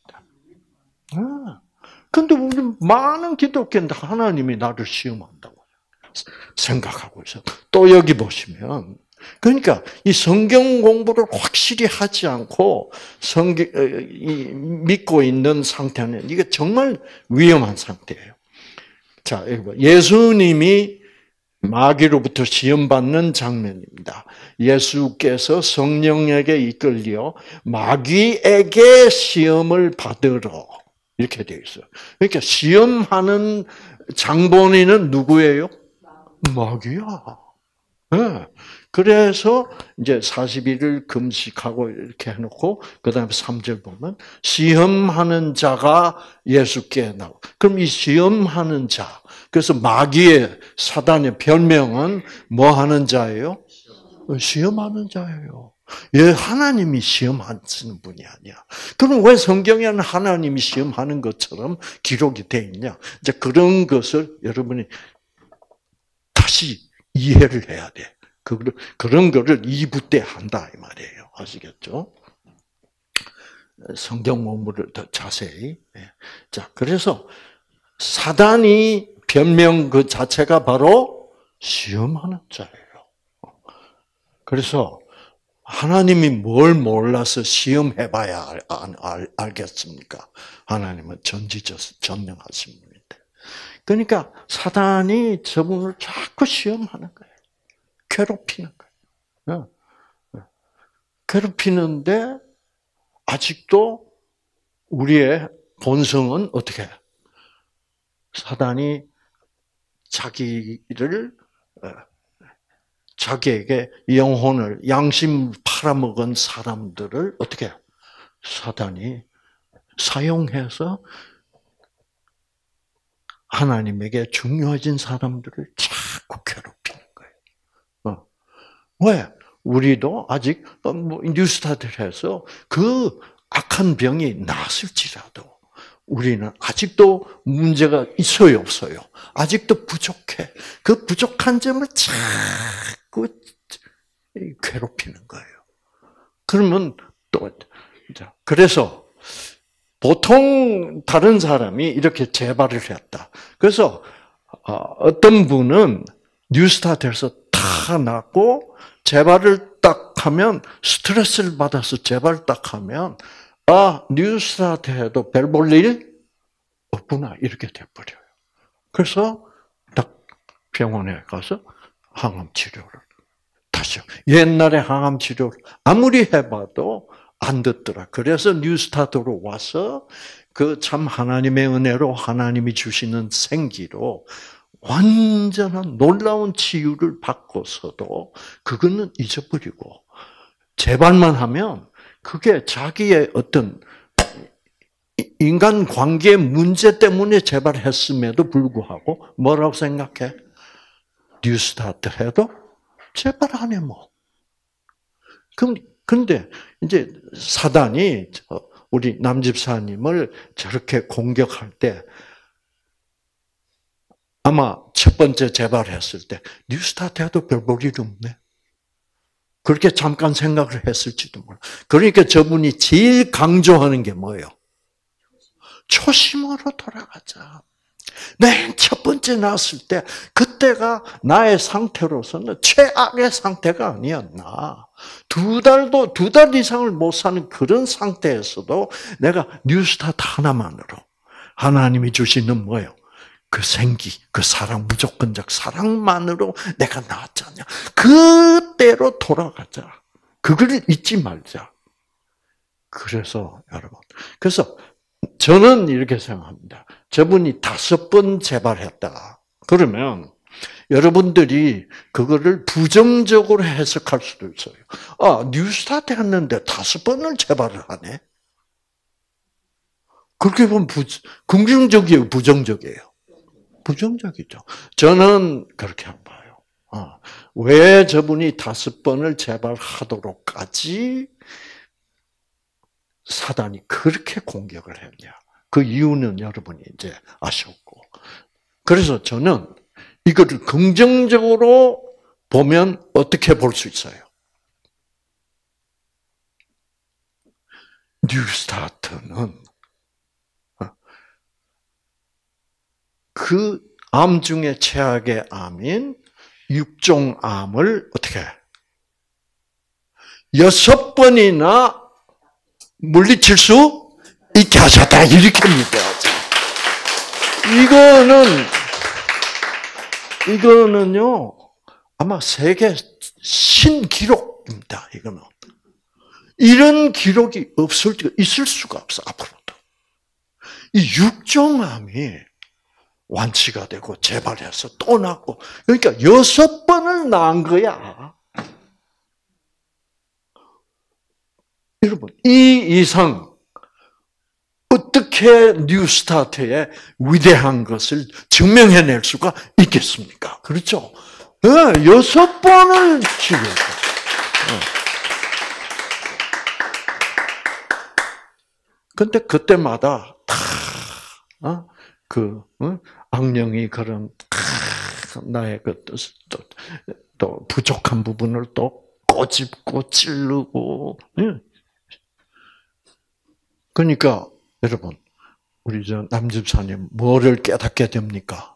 않으신다. 근데 우리 많은 기독교인들 하나님이 나를 시험한다고 생각하고 있어요. 또 여기 보시면 그러니까 이 성경 공부를 확실히 하지 않고 믿고 있는 상태는 이게 정말 위험한 상태예요. 자, 여기 봐. 예수님이 마귀로부터 시험받는 장면입니다. 예수께서 성령에게 이끌려 마귀에게 시험을 받으러 이렇게 되어 있어요. 그러니까 시험하는 장본인은 누구예요? 마귀야. 네. 그래서 이제 40일을 금식하고 이렇게 해놓고 그 다음에 3절 보면 시험하는 자가 예수께 나와. 그럼 이 시험하는 자, 그래서 마귀의 사단의 별명은 뭐 하는 자예요? 시험하는 자예요. 하나님이 시험하시는 분이 아니야. 그럼 왜 성경에는 하나님이 시험하는 것처럼 기록이 돼 있냐? 이제 그런 것을 여러분이 다시 이해를 해야 돼. 그런 거를 2부 때 한다 이 말이에요. 아시겠죠? 성경 공부를 더 자세히. 자, 그래서 사단이 변명 그 자체가 바로 시험하는 자예요. 그래서 하나님이 뭘 몰라서 시험해봐야 알겠습니까? 하나님은 전지전능하신 분인데. 그러니까 사단이 저분을 자꾸 시험하는 거예요. 괴롭히는 거예요. 괴롭히는데 아직도 우리의 본성은 어떻게 해요? 사단이 자기에게 영혼을 양심 팔아먹은 사람들을 어떻게 해요? 사단이 사용해서 하나님에게 중요해진 사람들을 자꾸 괴롭히는 거예요. 왜? 우리도 아직 뉴스타트에서 그 악한 병이 나았을지라도 우리는 아직도 문제가 있어요, 없어요? 아직도 부족해. 그 부족한 점을 자꾸 괴롭히는 거예요. 그러면 또 그래서 보통 다른 사람이 이렇게 재발을 했다. 그래서 어떤 분은 뉴스타트에서 다 났고 재발을 딱 하면 스트레스를 받아서 재발 딱 하면 뉴스타트해도 별 볼 일 없구나 이렇게 돼버려요. 그래서 딱 병원에 가서 항암 치료를 다시 옛날에 항암 치료를 아무리 해봐도 안 듣더라. 그래서 뉴스타트로 와서 그 참 하나님의 은혜로 하나님이 주시는 생기로 완전한 놀라운 치유를 받고서도 그거는 잊어버리고 재발만 하면 그게 자기의 어떤 인간 관계 문제 때문에 재발했음에도 불구하고 뭐라고 생각해? 뉴스타트 해도 재발 안 해 뭐. 근데 이제 사단이 우리 남집사님을 저렇게 공격할 때 아마 첫 번째 재발했을 때 뉴스타트 해도 별 볼 일 없네. 그렇게 잠깐 생각을 했을지도 몰라. 그러니까 저분이 제일 강조하는 게 뭐예요? 초심으로 돌아가자. 맨 첫 번째 낳았을 때 그때가 나의 상태로서는 최악의 상태가 아니었나. 두 달 이상을 못 사는 그런 상태에서도 내가 뉴스타트 하나만으로 하나님이 주시는 뭐예요? 그 생기, 그 사랑, 무조건적 사랑만으로 내가 나았잖냐. 그때로 돌아가자. 그걸 잊지 말자. 그래서 여러분, 그래서 저는 이렇게 생각합니다. 저분이 5번 재발했다. 그러면 여러분들이 그거를 부정적으로 해석할 수도 있어요. 아, 뉴스타트 했는데 5번을 재발을 하네? 그렇게 보면 긍정적이에요, 부정적이에요? 부정적이죠. 저는 그렇게 안 봐요. 왜 저분이 5번을 재발하도록까지 사단이 그렇게 공격을 했냐? 그 이유는 여러분이 이제 아셨고. 그래서 저는 이거를 긍정적으로 보면 어떻게 볼 수 있어요? 뉴스타트는 그 암 중에 최악의 암인 육종암을 어떻게 6번이나 물리칠 수 있게 하셨다. 이렇게 믿어야죠. 이거는요, 아마 세계 신기록입니다. 이거는. 이런 기록이 있을 수가 없어, 앞으로도. 이 육종암이 완치가 되고 재발해서 또 낳고 그러니까 6번을 낳은 거야. 여러분 이 이상 어떻게 뉴스타트의 위대한 것을 증명해낼 수가 있겠습니까? 그렇죠? 네, 6번을 치료했어. 근데 그때마다 악령이 그런 나의 또 부족한 부분을 또 꼬집고 찌르고. 그러니까 여러분 우리 남집사님 뭐를 깨닫게 됩니까?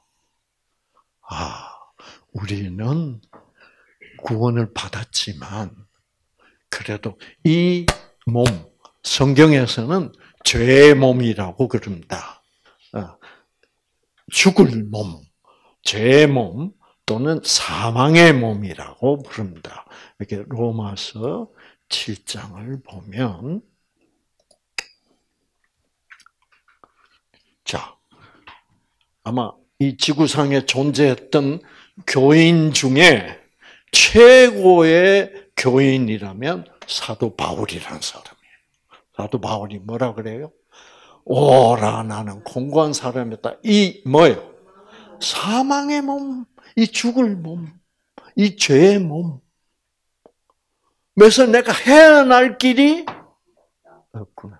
우리는 구원을 받았지만 그래도 이 몸 성경에서는 죄의 몸이라고 그럽니다. 죽을 몸, 죄의 몸 또는 사망의 몸이라고 부릅니다. 이렇게 로마서 7장을 보면 자, 아마 이 지구상에 존재했던 교인 중에 최고의 교인이라면 사도 바울이라는 사람이에요. 사도 바울이 뭐라 그래요? 오라 나는 공고한 사람이다. 이 뭐예요? 사망의 몸, 이 죽을 몸, 이 죄의 몸. 그래서 내가 헤어날 길이 없구나.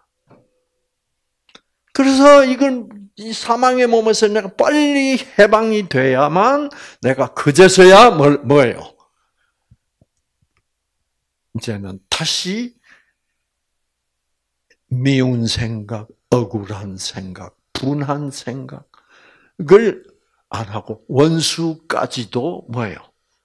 그래서 이 사망의 몸에서 내가 빨리 해방이 돼야만 내가 그제서야 뭐예요? 이제는 다시 미운 생각, 억울한 생각, 분한 생각을 안 하고 원수까지도 뭐예요?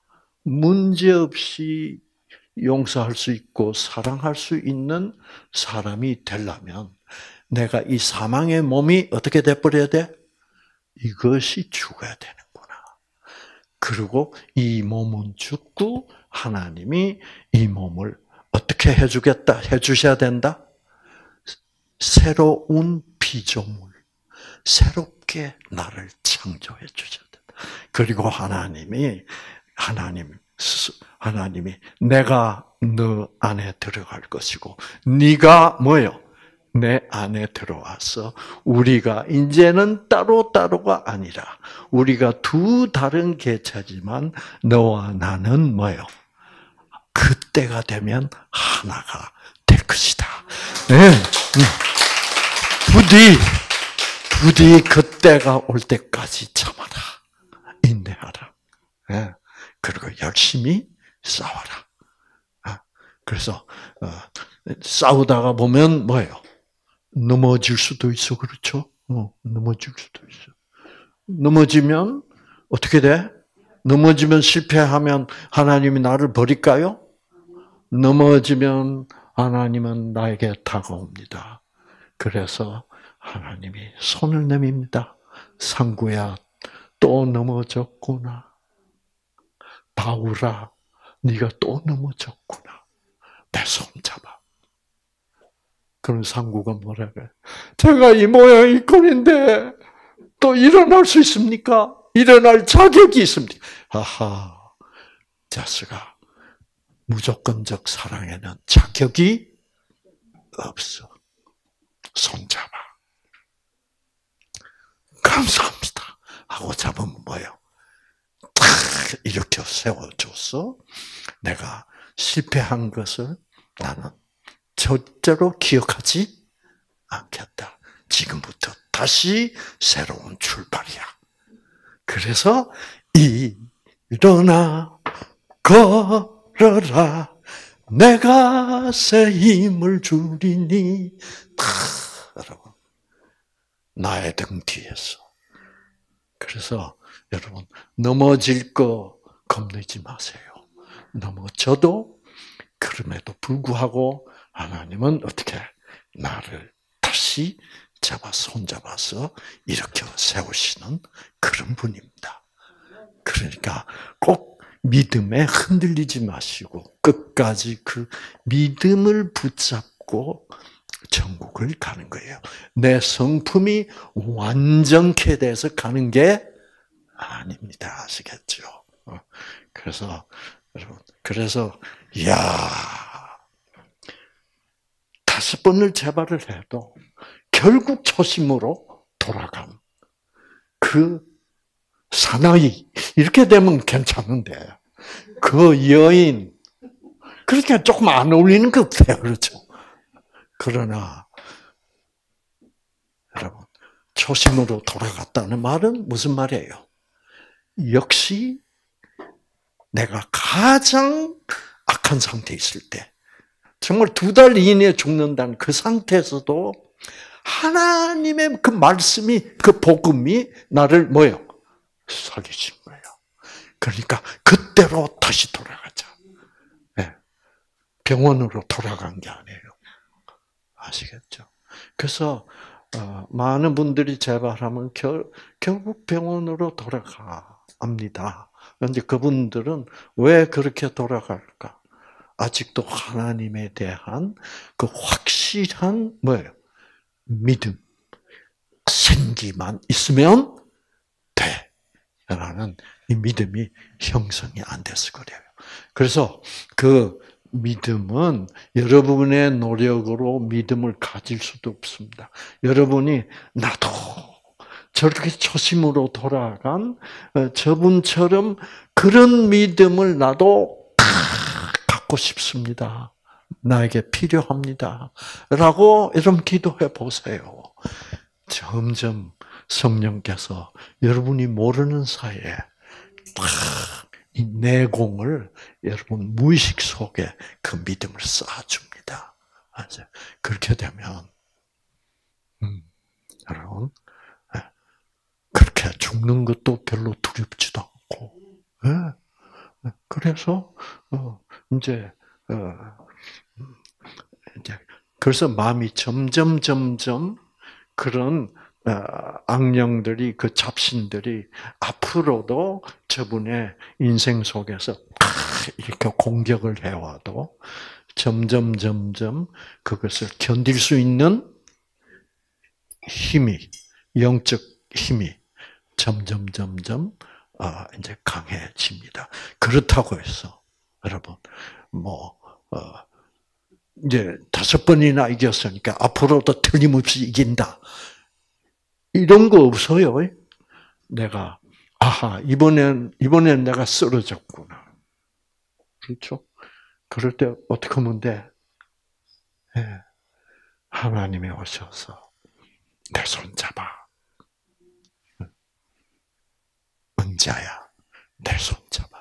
문제없이 용서할 수 있고 사랑할 수 있는 사람이 되려면 내가 이 사망의 몸이 어떻게 돼버려야 돼? 이것이 죽어야 되는구나. 그리고 이 몸은 죽고 하나님이 이 몸을 어떻게 해주셔야 된다? 새로운 피조물, 새롭게 나를 창조해 주셔야 된다. 그리고 하나님이 내가 너 안에 들어갈 것이고 네가 뭐예요? 내 안에 들어와서 우리가 이제는 따로따로가 아니라 우리가 두 다른 개체지만 너와 나는 뭐예요? 그때가 되면 하나가 될 것이다. 네. 부디 그때가 올 때까지 참아라. 인내하라. 네. 그리고 열심히 싸워라. 그래서 싸우다가 보면 뭐예요? 넘어질 수도 있어, 그렇죠? 넘어질 수도 있어. 넘어지면 어떻게 돼? 넘어지면 실패하면 하나님이 나를 버릴까요? 넘어지면 하나님은 나에게 다가옵니다. 그래서 하나님이 손을 내밉니다. 상구야, 또 넘어졌구나. 바울아, 네가 또 넘어졌구나. 내 손 잡아. 그런 상구가 뭐라 그래? 제가 이 모양이 꼴인데 또 일어날 수 있습니까? 일어날 자격이 있습니까? 아하, 자식아, 무조건적 사랑에는 자격이 없어. 손잡아. 감사합니다. 하고 잡으면 뭐예요? 탁 이렇게 세워줘서 내가 실패한 것을 나는 절대로 기억하지 않겠다. 지금부터 다시 새로운 출발이야. 그래서 일어나 걸어라 내가 새 힘을 주리니 여러분 나의 등 뒤에서. 그래서 여러분 넘어질 거 겁내지 마세요. 넘어져도 그럼에도 불구하고 하나님은 어떻게 나를 다시 손잡아서 이렇게 세우시는 그런 분입니다. 그러니까 꼭 믿음에 흔들리지 마시고 끝까지 그 믿음을 붙잡고 천국을 가는 거예요. 내 성품이 완전케 돼서 가는 게 아닙니다. 아시겠죠? 그래서 여러분, 이야 5번을 재발을 해도 결국 초심으로 돌아감. 그 사나이 이렇게 되면 괜찮은데 그 여인 그렇게 조금 안 어울리는 것 같아요. 그렇죠? 그러나 여러분 초심으로 돌아갔다는 말은 무슨 말이에요? 역시 내가 가장 악한 상태에 있을 때 정말 2달 이내에 죽는다는 그 상태에서도 하나님의 그 말씀이 그 복음이 나를 뭐예요? 살리신 거예요. 그러니까 그때로 다시 돌아가자. 네. 병원으로 돌아간 게 아니에요. 아시겠죠? 그래서 많은 분들이 재발하면 결국 병원으로 돌아갑니다. 그런데 그분들은 왜 그렇게 돌아갈까? 아직도 하나님에 대한 그 확실한 뭐예요? 믿음, 생기만 있으면 돼. 라는 이 믿음이 형성이 안 돼서 그래요. 그래서 그 믿음은 여러분의 노력으로 믿음을 가질 수도 없습니다. 여러분이 나도 저렇게 초심으로 돌아간 저분처럼 그런 믿음을 나도 갖고 싶습니다. 나에게 필요합니다. 라고 여러분 기도해 보세요. 점점 성령께서 여러분이 모르는 사이에 이 내공을 여러분 무의식 속에 그 믿음을 쌓아줍니다. 그렇게 되면 여러분 그렇게 죽는 것도 별로 두렵지도 않고 그래서 이제 그래서 마음이 점점 그런 악령들이 그 잡신들이 앞으로도 저분의 인생 속에서 이렇게 공격을 해와도 점점 그것을 견딜 수 있는 힘이 영적 힘이 점점 이제 강해집니다. 그렇다고 해서 여러분 이제 5번이나 이겼으니까 앞으로도 틀림없이 이긴다. 이런 거 없어요. 내가 이번엔 내가 쓰러졌구나. 그렇죠? 그럴 때 어떻게 하면 돼? 하나님이 오셔서 내 손 잡아. 은자야, 내 손 잡아.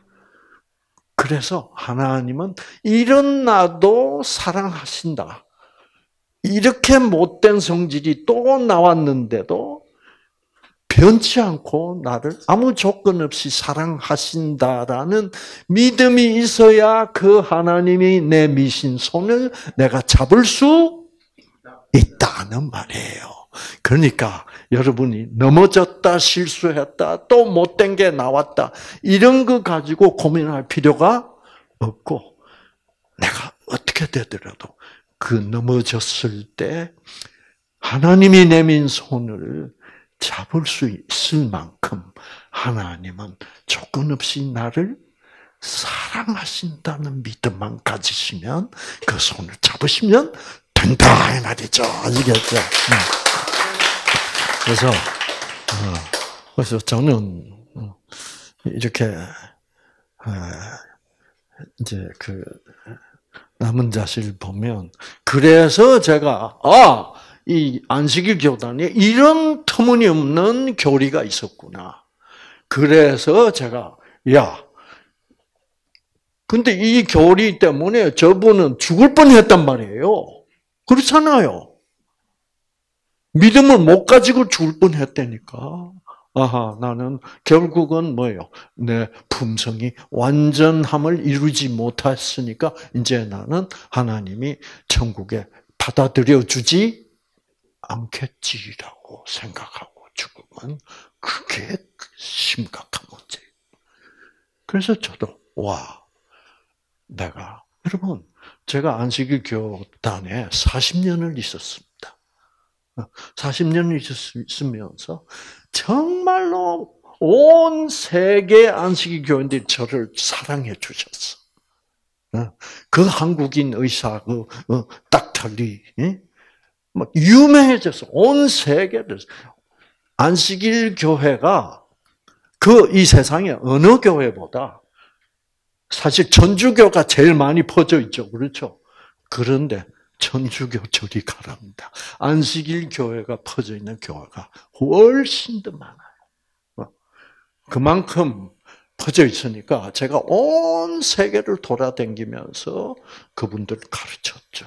그래서 하나님은 이런 나도 사랑하신다. 이렇게 못된 성질이 또 나왔는데도 변치 않고 나를 아무 조건 없이 사랑하신다라는 믿음이 있어야 그 하나님이 내미신 손을 내가 잡을 수 있다는 말이에요. 그러니까 여러분이 넘어졌다, 실수했다, 또 못된 게 나왔다, 이런 거 가지고 고민할 필요가 없고, 내가 어떻게 되더라도 그 넘어졌을 때 하나님이 내민 손을 잡을 수 있을 만큼 하나님은 조건 없이 나를 사랑하신다는 믿음만 가지시면 그 손을 잡으시면 된다 이 말이죠. 아시겠죠? 그래서 저는 이렇게 이제 그 남은 자식을 보면 그래서 제가 이 안식일 교단에 이런 터무니없는 교리가 있었구나. 그래서 제가 근데 이 교리 때문에 저분은 죽을 뻔했단 말이에요. 그렇잖아요. 믿음을 못 가지고 죽을 뻔했다니까. 나는 결국은 뭐예요? 내 품성이 완전함을 이루지 못했으니까 이제 나는 하나님이 천국에 받아들여 주지 않겠지라고 생각하고 죽으면 그게 심각한 문제예요. 그래서 저도 여러분 제가 안식일 교단에 40년을 있었습니다. 40년을 있으면서 정말로 온 세계 안식일 교인들이 저를 사랑해 주셨어. 그 한국인 의사, 닥터리, 막 유명해졌어. 온 세계를. 안식일 교회가 이 세상에 어느 교회보다 사실 천주교가 제일 많이 퍼져 있죠. 그렇죠? 그런데 천주교 저리 가랍니다. 안식일 교회가 퍼져 있는 교회가 훨씬 더 많아요. 그만큼 퍼져 있으니까 제가 온 세계를 돌아다니면서 그분들을 가르쳤죠.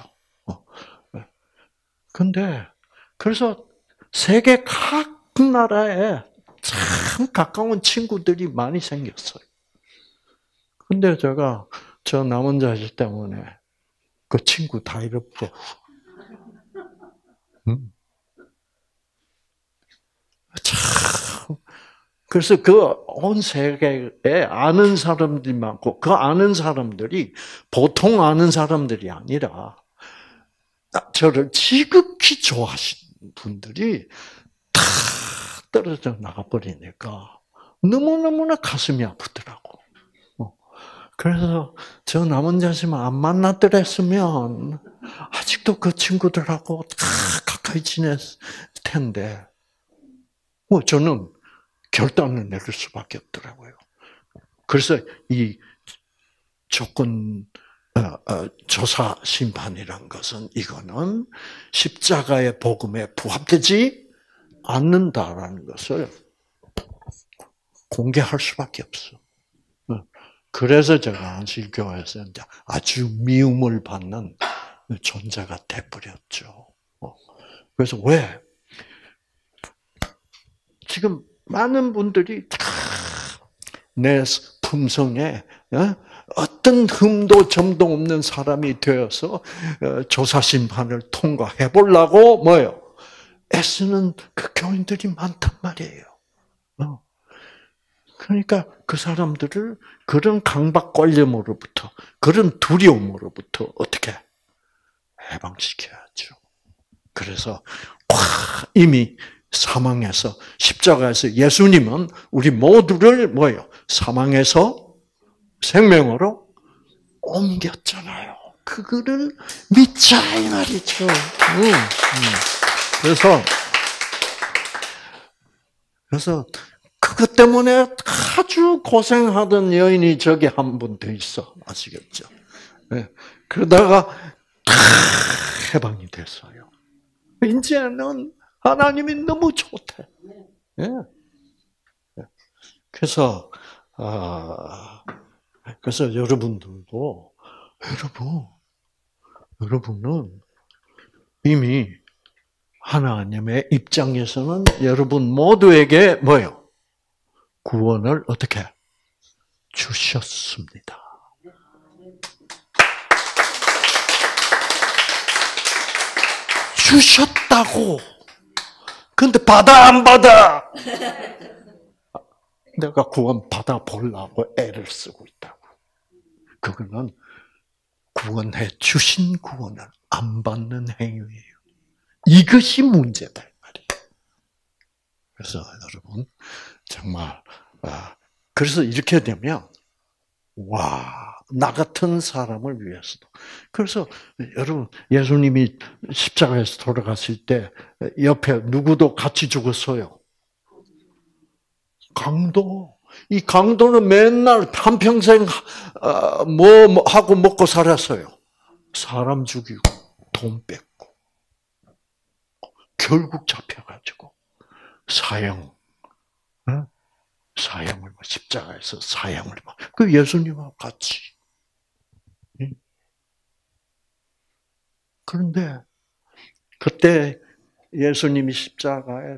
근데 그래서 세계 각 나라에 참 가까운 친구들이 많이 생겼어요. 근데 제가 저 남은 자식 때문에 그 친구 다 잃었고, 참. 그래서 그 온 세계에 아는 사람들이 많고, 그 아는 사람들이 보통 아는 사람들이 아니라, 저를 지극히 좋아하시는 분들이 다 떨어져 나가버리니까 너무너무나 가슴이 아프더라고. 그래서 저 남은 자식만 안 만났더랬으면 아직도 그 친구들하고 다 가까이 지냈을 텐데, 저는 결단을 내릴 수밖에 없더라고요. 그래서 이 조건 조사 심판이란 것은 이거는 십자가의 복음에 부합되지 않는다라는 것을 공개할 수밖에 없어. 그래서 제가 안식교회에서 이제 아주 미움을 받는 존재가 돼버렸죠. 그래서 왜? 지금 많은 분들이 다 내 품성에 어떤 흠도 점도 없는 사람이 되어서 조사 심판을 통과해 보려고 애쓰는 그 교인들이 많단 말이에요. 그러니까 그 사람들을 그런 강박관념으로부터, 그런 두려움으로부터 어떻게 해방시켜야죠. 그래서 이미 사망에서, 십자가에서 예수님은 우리 모두를 사망에서 생명으로 옮겼잖아요. 그거를 믿자 이 말이죠. 그래서 그것 때문에 아주 고생하던 여인이 저기 한 분 더 있어. 아시겠죠? 네. 그러다가 다 해방이 됐어요. 이제는 하나님이 너무 좋대. 네. 그래서 여러분들도 여러분은 이미 하나님의 입장에서는 여러분 모두에게 뭐요? 구원을 어떻게 주셨습니다. 주셨다고. 근데 받아 안 받아? 내가 구원 받아 보려고 애를 쓰고 있다고. 그거는 구원해 주신 구원을 안 받는 행위예요. 이것이 문제다 말이에요. 그래서 여러분 정말 그래서 이렇게 되면 와, 나 같은 사람을 위해서도. 그래서 여러분 예수님이 십자가에서 돌아갔을 때 옆에 누구도 같이 죽었어요. 강도. 이 강도는 맨날 한평생 뭐 하고 먹고 살았어요. 사람 죽이고 돈 뺏고 결국 잡혀가지고 사형, 사형을 십자가에서 사형을 그 예수님하고 같이. 그런데 그때 예수님이 십자가에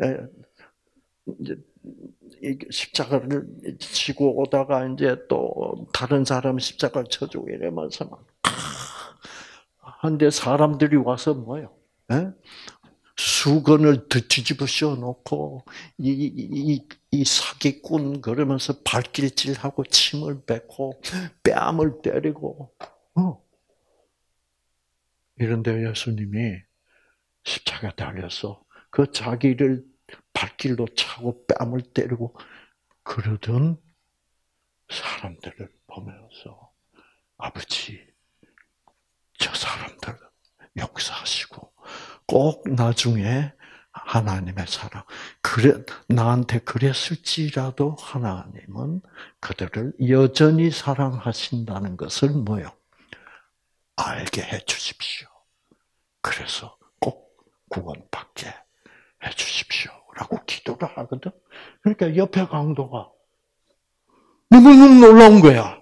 이제 십자가를 지고 오다가 이제 또 다른 사람 십자가를 쳐주고 이러면서 막 한데 사람들이 와서 뭐요? 수건을 뒤집어 씌워놓고 이 사기꾼 그러면서 발길질하고 침을 뱉고 뺨을 때리고 이런데 예수님이 십자가 달려서 그 자기를 발길로 차고 뺨을 때리고 그러던 사람들을 보면서 아버지 저 사람들 역사하시고 꼭 나중에 하나님의 사랑 그래 나한테 그랬을지라도 하나님은 그들을 여전히 사랑하신다는 것을 뭐요? 알게 해 주십시오. 그래서 꼭 구원받게 해 주십시오라고 기도를 하거든. 그러니까 옆에 강도가 너무너무 놀라운 거야.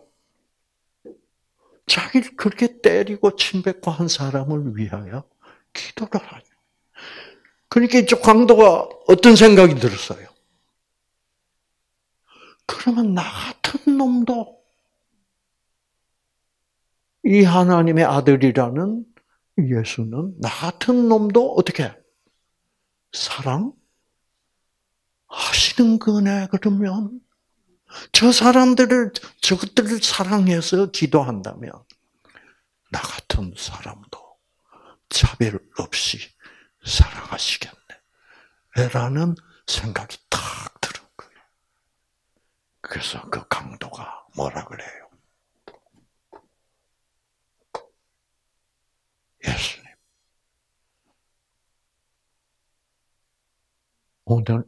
자기를 그렇게 때리고 침뱉고 한 사람을 위하여 기도를 하냐. 그러니까 이쪽 강도가 어떤 생각이 들었어요? 그러면 나 같은 놈도 이 하나님의 아들이라는 예수는 나 같은 놈도 어떻게 사랑하시는 거네. 그러면 저 사람들을 저것들을 사랑해서 기도한다면 나 같은 사람도 차별 없이 사랑하시겠네. 라는 생각이 탁 들은 거예요. 그래서 그 강도가 뭐라 그래요? 예수님, 오늘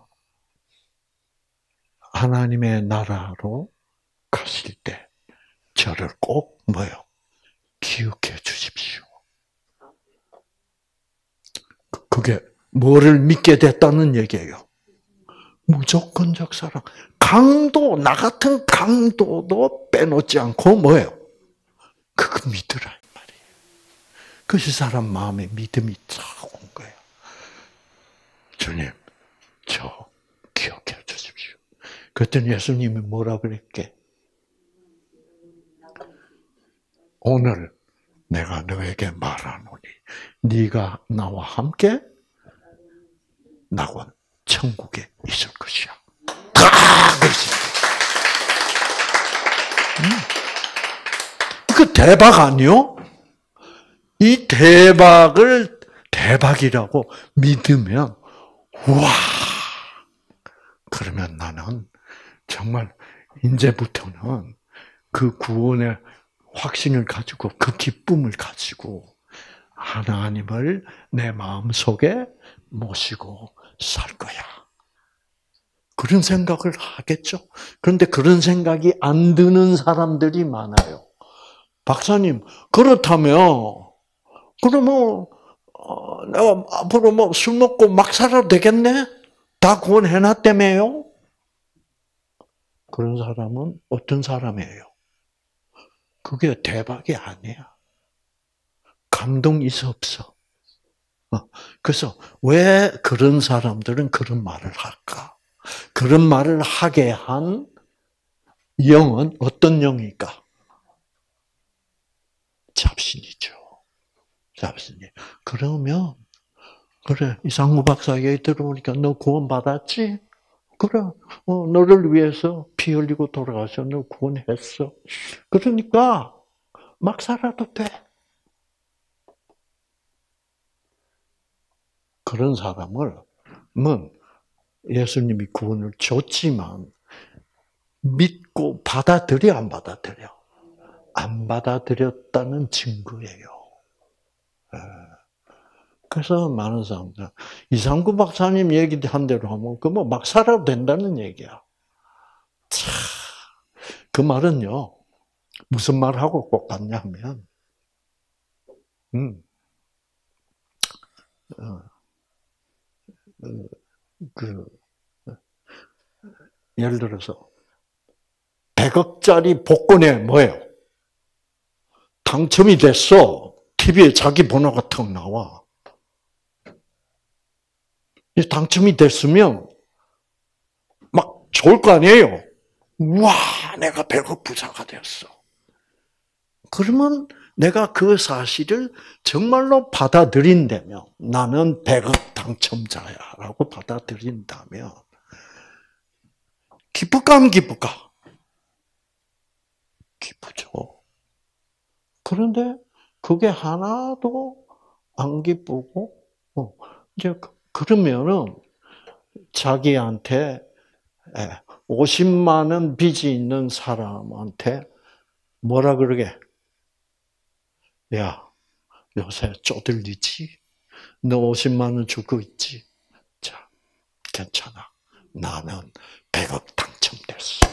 하나님의 나라로 가실 때 저를 꼭 뭐요? 기억해 주십시오. 그게 뭐를 믿게 됐다는 얘기예요. 무조건적 사랑. 강도, 나 같은 강도도 빼놓지 않고 뭐예요? 그거 믿으라 이 말이에요. 그것이 사람 마음에 믿음이 쫙 온 거예요. 주님, 저 기억해 주십시오. 그랬더니 예수님이 뭐라 그랬게? 오늘 내가 너에게 말하노니 네가 나와 함께 낙원 천국에 있을 것이야. 다 그랬습니다. 그 대박 아니요? 이 대박을 대박이라고 믿으면 와 그러면 나는 정말 이제부터는 그 구원의 확신을 가지고 그 기쁨을 가지고 하나님을 내 마음속에 모시고 살 거야. 그런 생각을 하겠죠. 그런데 그런 생각이 안 드는 사람들이 많아요. 박사님, 그렇다면 그러면 내가 앞으로 뭐 술 먹고 막 살아도 되겠네? 다 구원해놨다며요? 그런 사람은 어떤 사람이에요? 그게 대박이 아니야. 감동 있어 없어? 그래서 왜 그런 사람들은 그런 말을 할까? 그런 말을 하게 한 영은 어떤 영일까? 잡신이죠. 잡신이. 그러면 그래 이상무 박사 얘기 들어보니까 너 구원 받았지? 그래. 너를 위해서 피 흘리고 돌아가서 너 구원했어. 그러니까 막 살아도 돼. 그런 사람을 예수님이 구원을 줬지만 믿고 받아들여 안 받아들여? 안 받아들였다는 증거예요. 그래서 많은 사람들 이상구 박사님 얘기한 대로 하면 그 뭐 막 살아도 된다는 얘기야. 차, 그 말은요 무슨 말하고 똑같냐면 어, 그 예를 들어서 100억짜리 복권에 뭐예요? 당첨이 됐어. TV에 자기 번호가 턱 나와. 당첨이 됐으면 막 좋을 거 아니에요. 와, 내가 100억 부자가 됐어. 그러면 내가 그 사실을 정말로 받아들인다면 나는 100억 당첨자야라고 받아들인다면 기쁠까 안 기쁠까? 기쁘죠. 그런데 그게 하나도 안 기쁘고 이제 그러면은 자기한테 50만 원 빚이 있는 사람한테 뭐라 그러게? 야, 요새 쪼들리지? 너 50만 원 주고 있지? 자, 괜찮아. 나는 100억 당첨됐어.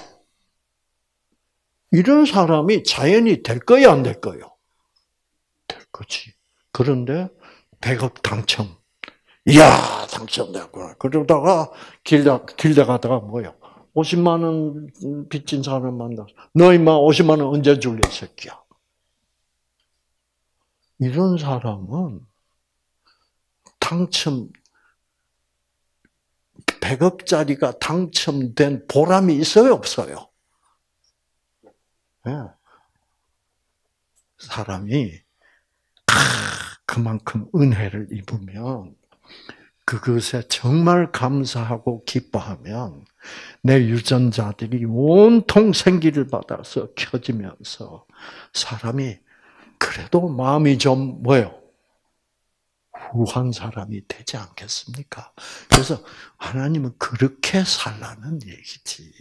이런 사람이 자연이 될 거야, 안 될 거요? 될 거지. 그런데 100억 당첨. 이야, 당첨됐구나. 그러다가 길다 가다가 뭐요? 50만 원 빚진 사람 만나서 너 임마 50만 원 언제 줄래, 새끼야? 이런 사람은 당첨 100억짜리가 당첨된 보람이 있어요, 없어요? 네. 사람이 그만큼 은혜를 입으면 그것에 정말 감사하고 기뻐하면 내 유전자들이 온통 생기를 받아서 켜지면서 사람이 그래도 마음이 좀 뭐예요? 후한 사람이 되지 않겠습니까? 그래서 하나님은 그렇게 살라는 얘기지.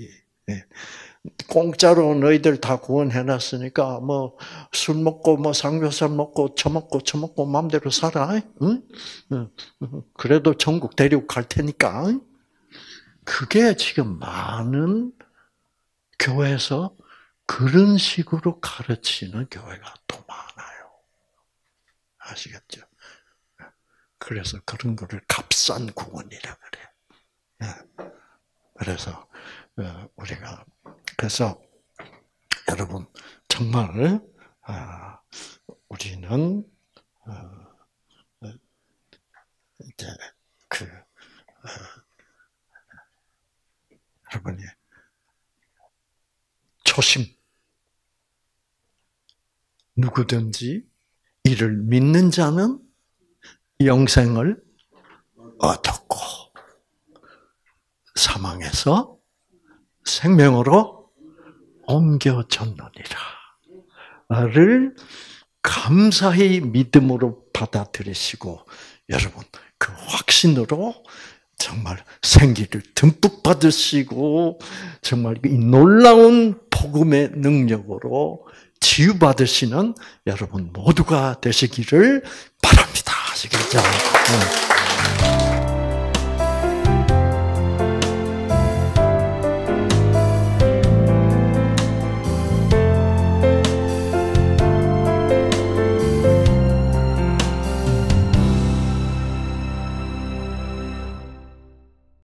공짜로 너희들 다 구원해놨으니까 뭐 술 먹고 뭐 삼겹살 먹고 처먹고 마음대로 살아. 응? 그래도 천국 데리고 갈 테니까. 그게 지금 많은 교회에서 그런 식으로 가르치는 교회가 더 많아요. 아시겠죠? 그래서 그런 거를 값싼 구원이라 그래요. 그래서 우리가 그래서 여러분 정말 우리는 이제 여러분이 초심 누구든지 이를 믿는 자는 영생을 얻었고 사망에서 생명으로 옮겨졌느니라. 를 감사히 믿음으로 받아들이시고 여러분 그 확신으로 정말 생기를 듬뿍 받으시고 정말 이 놀라운 복음의 능력으로 치유받으시는 여러분 모두가 되시기를 바랍니다. 아시겠죠?